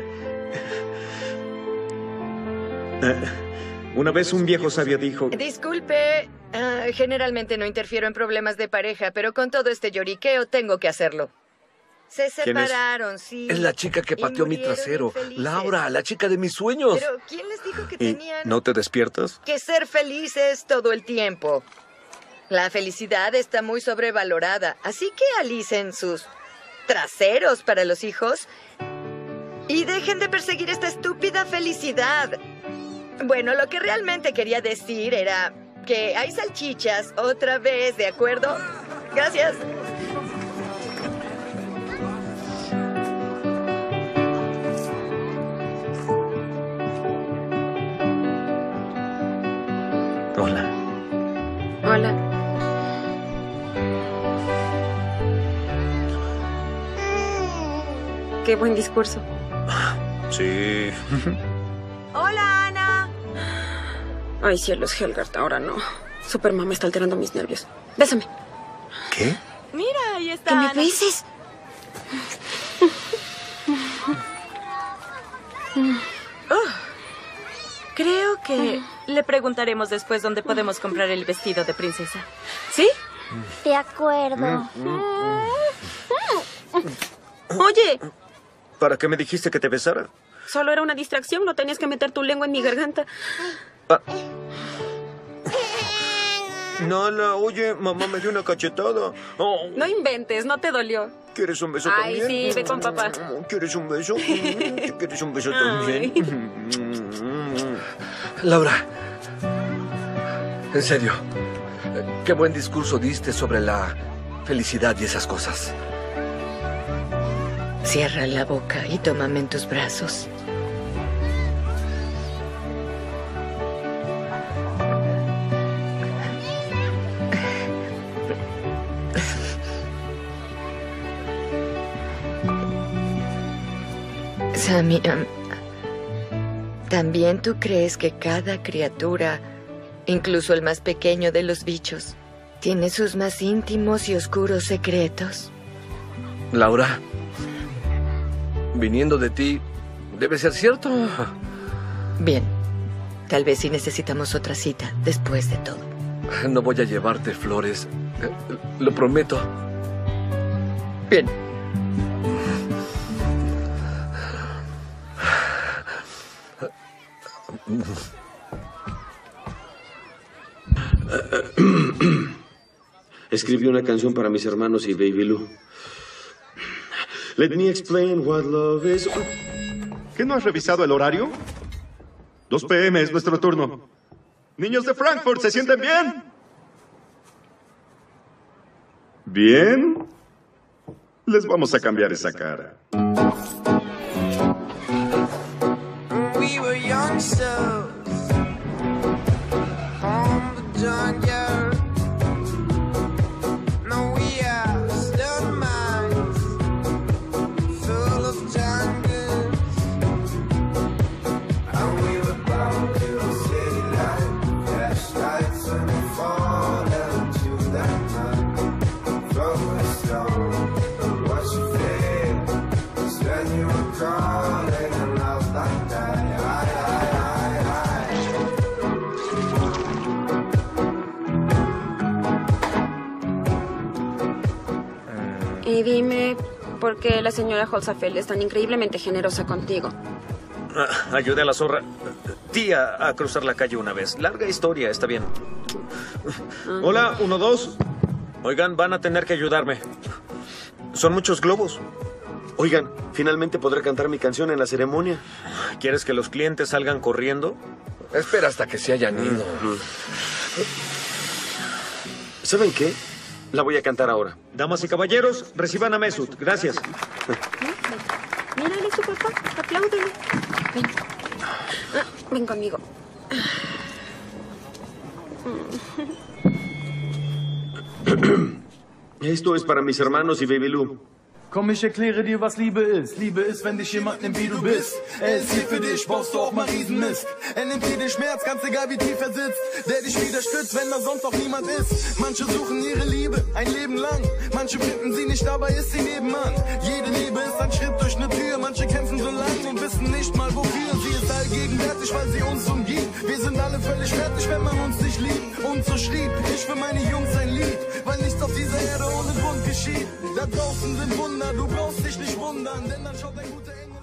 Una vez un viejo sabio dijo... Disculpe, uh, generalmente no interfiero en problemas de pareja, pero con todo este lloriqueo tengo que hacerlo. Se separaron, sí. Es la chica que pateó mi trasero. Infelices. Laura, la chica de mis sueños. Pero ¿quién les dijo que ¿Y tenían no te despiertas? que ser felices todo el tiempo? La felicidad está muy sobrevalorada, así que alicen sus traseros para los hijos y dejen de perseguir esta estúpida felicidad. Bueno, lo que realmente quería decir era que hay salchichas otra vez, ¿de acuerdo? Gracias. Hola. Hola. Qué buen discurso. Sí. Hola, Ana. Ay, cielos, Helgard, ahora no. Supermam me está alterando mis nervios. Bésame. ¿Qué? Mira, ahí está. ¿Que me Ana. beses? Oh. Creo que le preguntaremos después dónde podemos comprar el vestido de princesa. ¿Sí? De acuerdo. Oye, ¿Para qué me dijiste que te besara? solo era una distracción, no tenías que meter tu lengua en mi garganta. Nala, oye, mamá me dio una cachetada. Oh, No inventes, no te dolió. ¿quieres un beso Ay, también? sí, ve con papá. ¿Quieres un beso? ¿Quieres un beso Ay. también? Laura, en serio, qué buen discurso diste sobre la felicidad y esas cosas. Cierra la boca y tómame en tus brazos. Sammy, um, ¿también tú crees que cada criatura, incluso el más pequeño de los bichos, tiene sus más íntimos y oscuros secretos? Laura, viniendo de ti, debe ser cierto. Bien, tal vez sí necesitamos otra cita después de todo. No voy a llevarte flores, lo prometo. Bien. Escribí una canción para mis hermanos y Baby Lou. Let me explain what love is. ¿Qué no has revisado el horario? dos pe eme es nuestro turno. Niños de Frankfurt, ¿se sienten bien? ¿Bien? Les vamos a cambiar esa cara. We were youngsters on the junkyard. Now we are stone mines full of jungles. And we were bound to the city light, flashlights and we fall into that night. Throw a stone, watch you fade. It's when you were crawling and love like that. Y dime, ¿por qué la señora Holzapfel es tan increíblemente generosa contigo? Ah, ayudé a la zorra, tía, a cruzar la calle una vez. Larga historia, está bien. Hola, uno, dos. Oigan, van a tener que ayudarme. Son muchos globos. Oigan, finalmente podré cantar mi canción en la ceremonia. ¿Quieres que los clientes salgan corriendo? Espera hasta que se hayan ido. ¿Saben qué? La voy a cantar ahora. Damas y caballeros, reciban a Mesut. Gracias. Mira, él es su papá. Apláudele. Ven. Ah, ven conmigo. Esto es para mis hermanos y Baby Lou. Komm, ich erkläre dir, was Liebe ist. Liebe ist, wenn dich jemand nimmt, wie du bist. Er ist hier für dich, brauchst du auch mal Riesenmist. Er nimmt dir den Schmerz, ganz egal wie tief er sitzt. Der dich wieder stützt, wenn da sonst auch niemand ist. Manche suchen ihre Liebe, ein Leben lang. Manche finden sie nicht, dabei ist sie nebenan. Jede Liebe ist ein Schritt durch eine Tür. Manche kämpfen so lang und wissen nicht mal wofür. Sie ist allgegenwärtig, weil sie uns umgibt. Wir sind alle völlig fertig, wenn man uns nicht liebt. Und so schrieb ich für meine Jungs ein Lied. Weil nichts auf dieser Erde ohne Grund geschieht. Da draußen sind Wunder. Du brauchst dich nicht wundern, denn dann schaut ein guter Engel.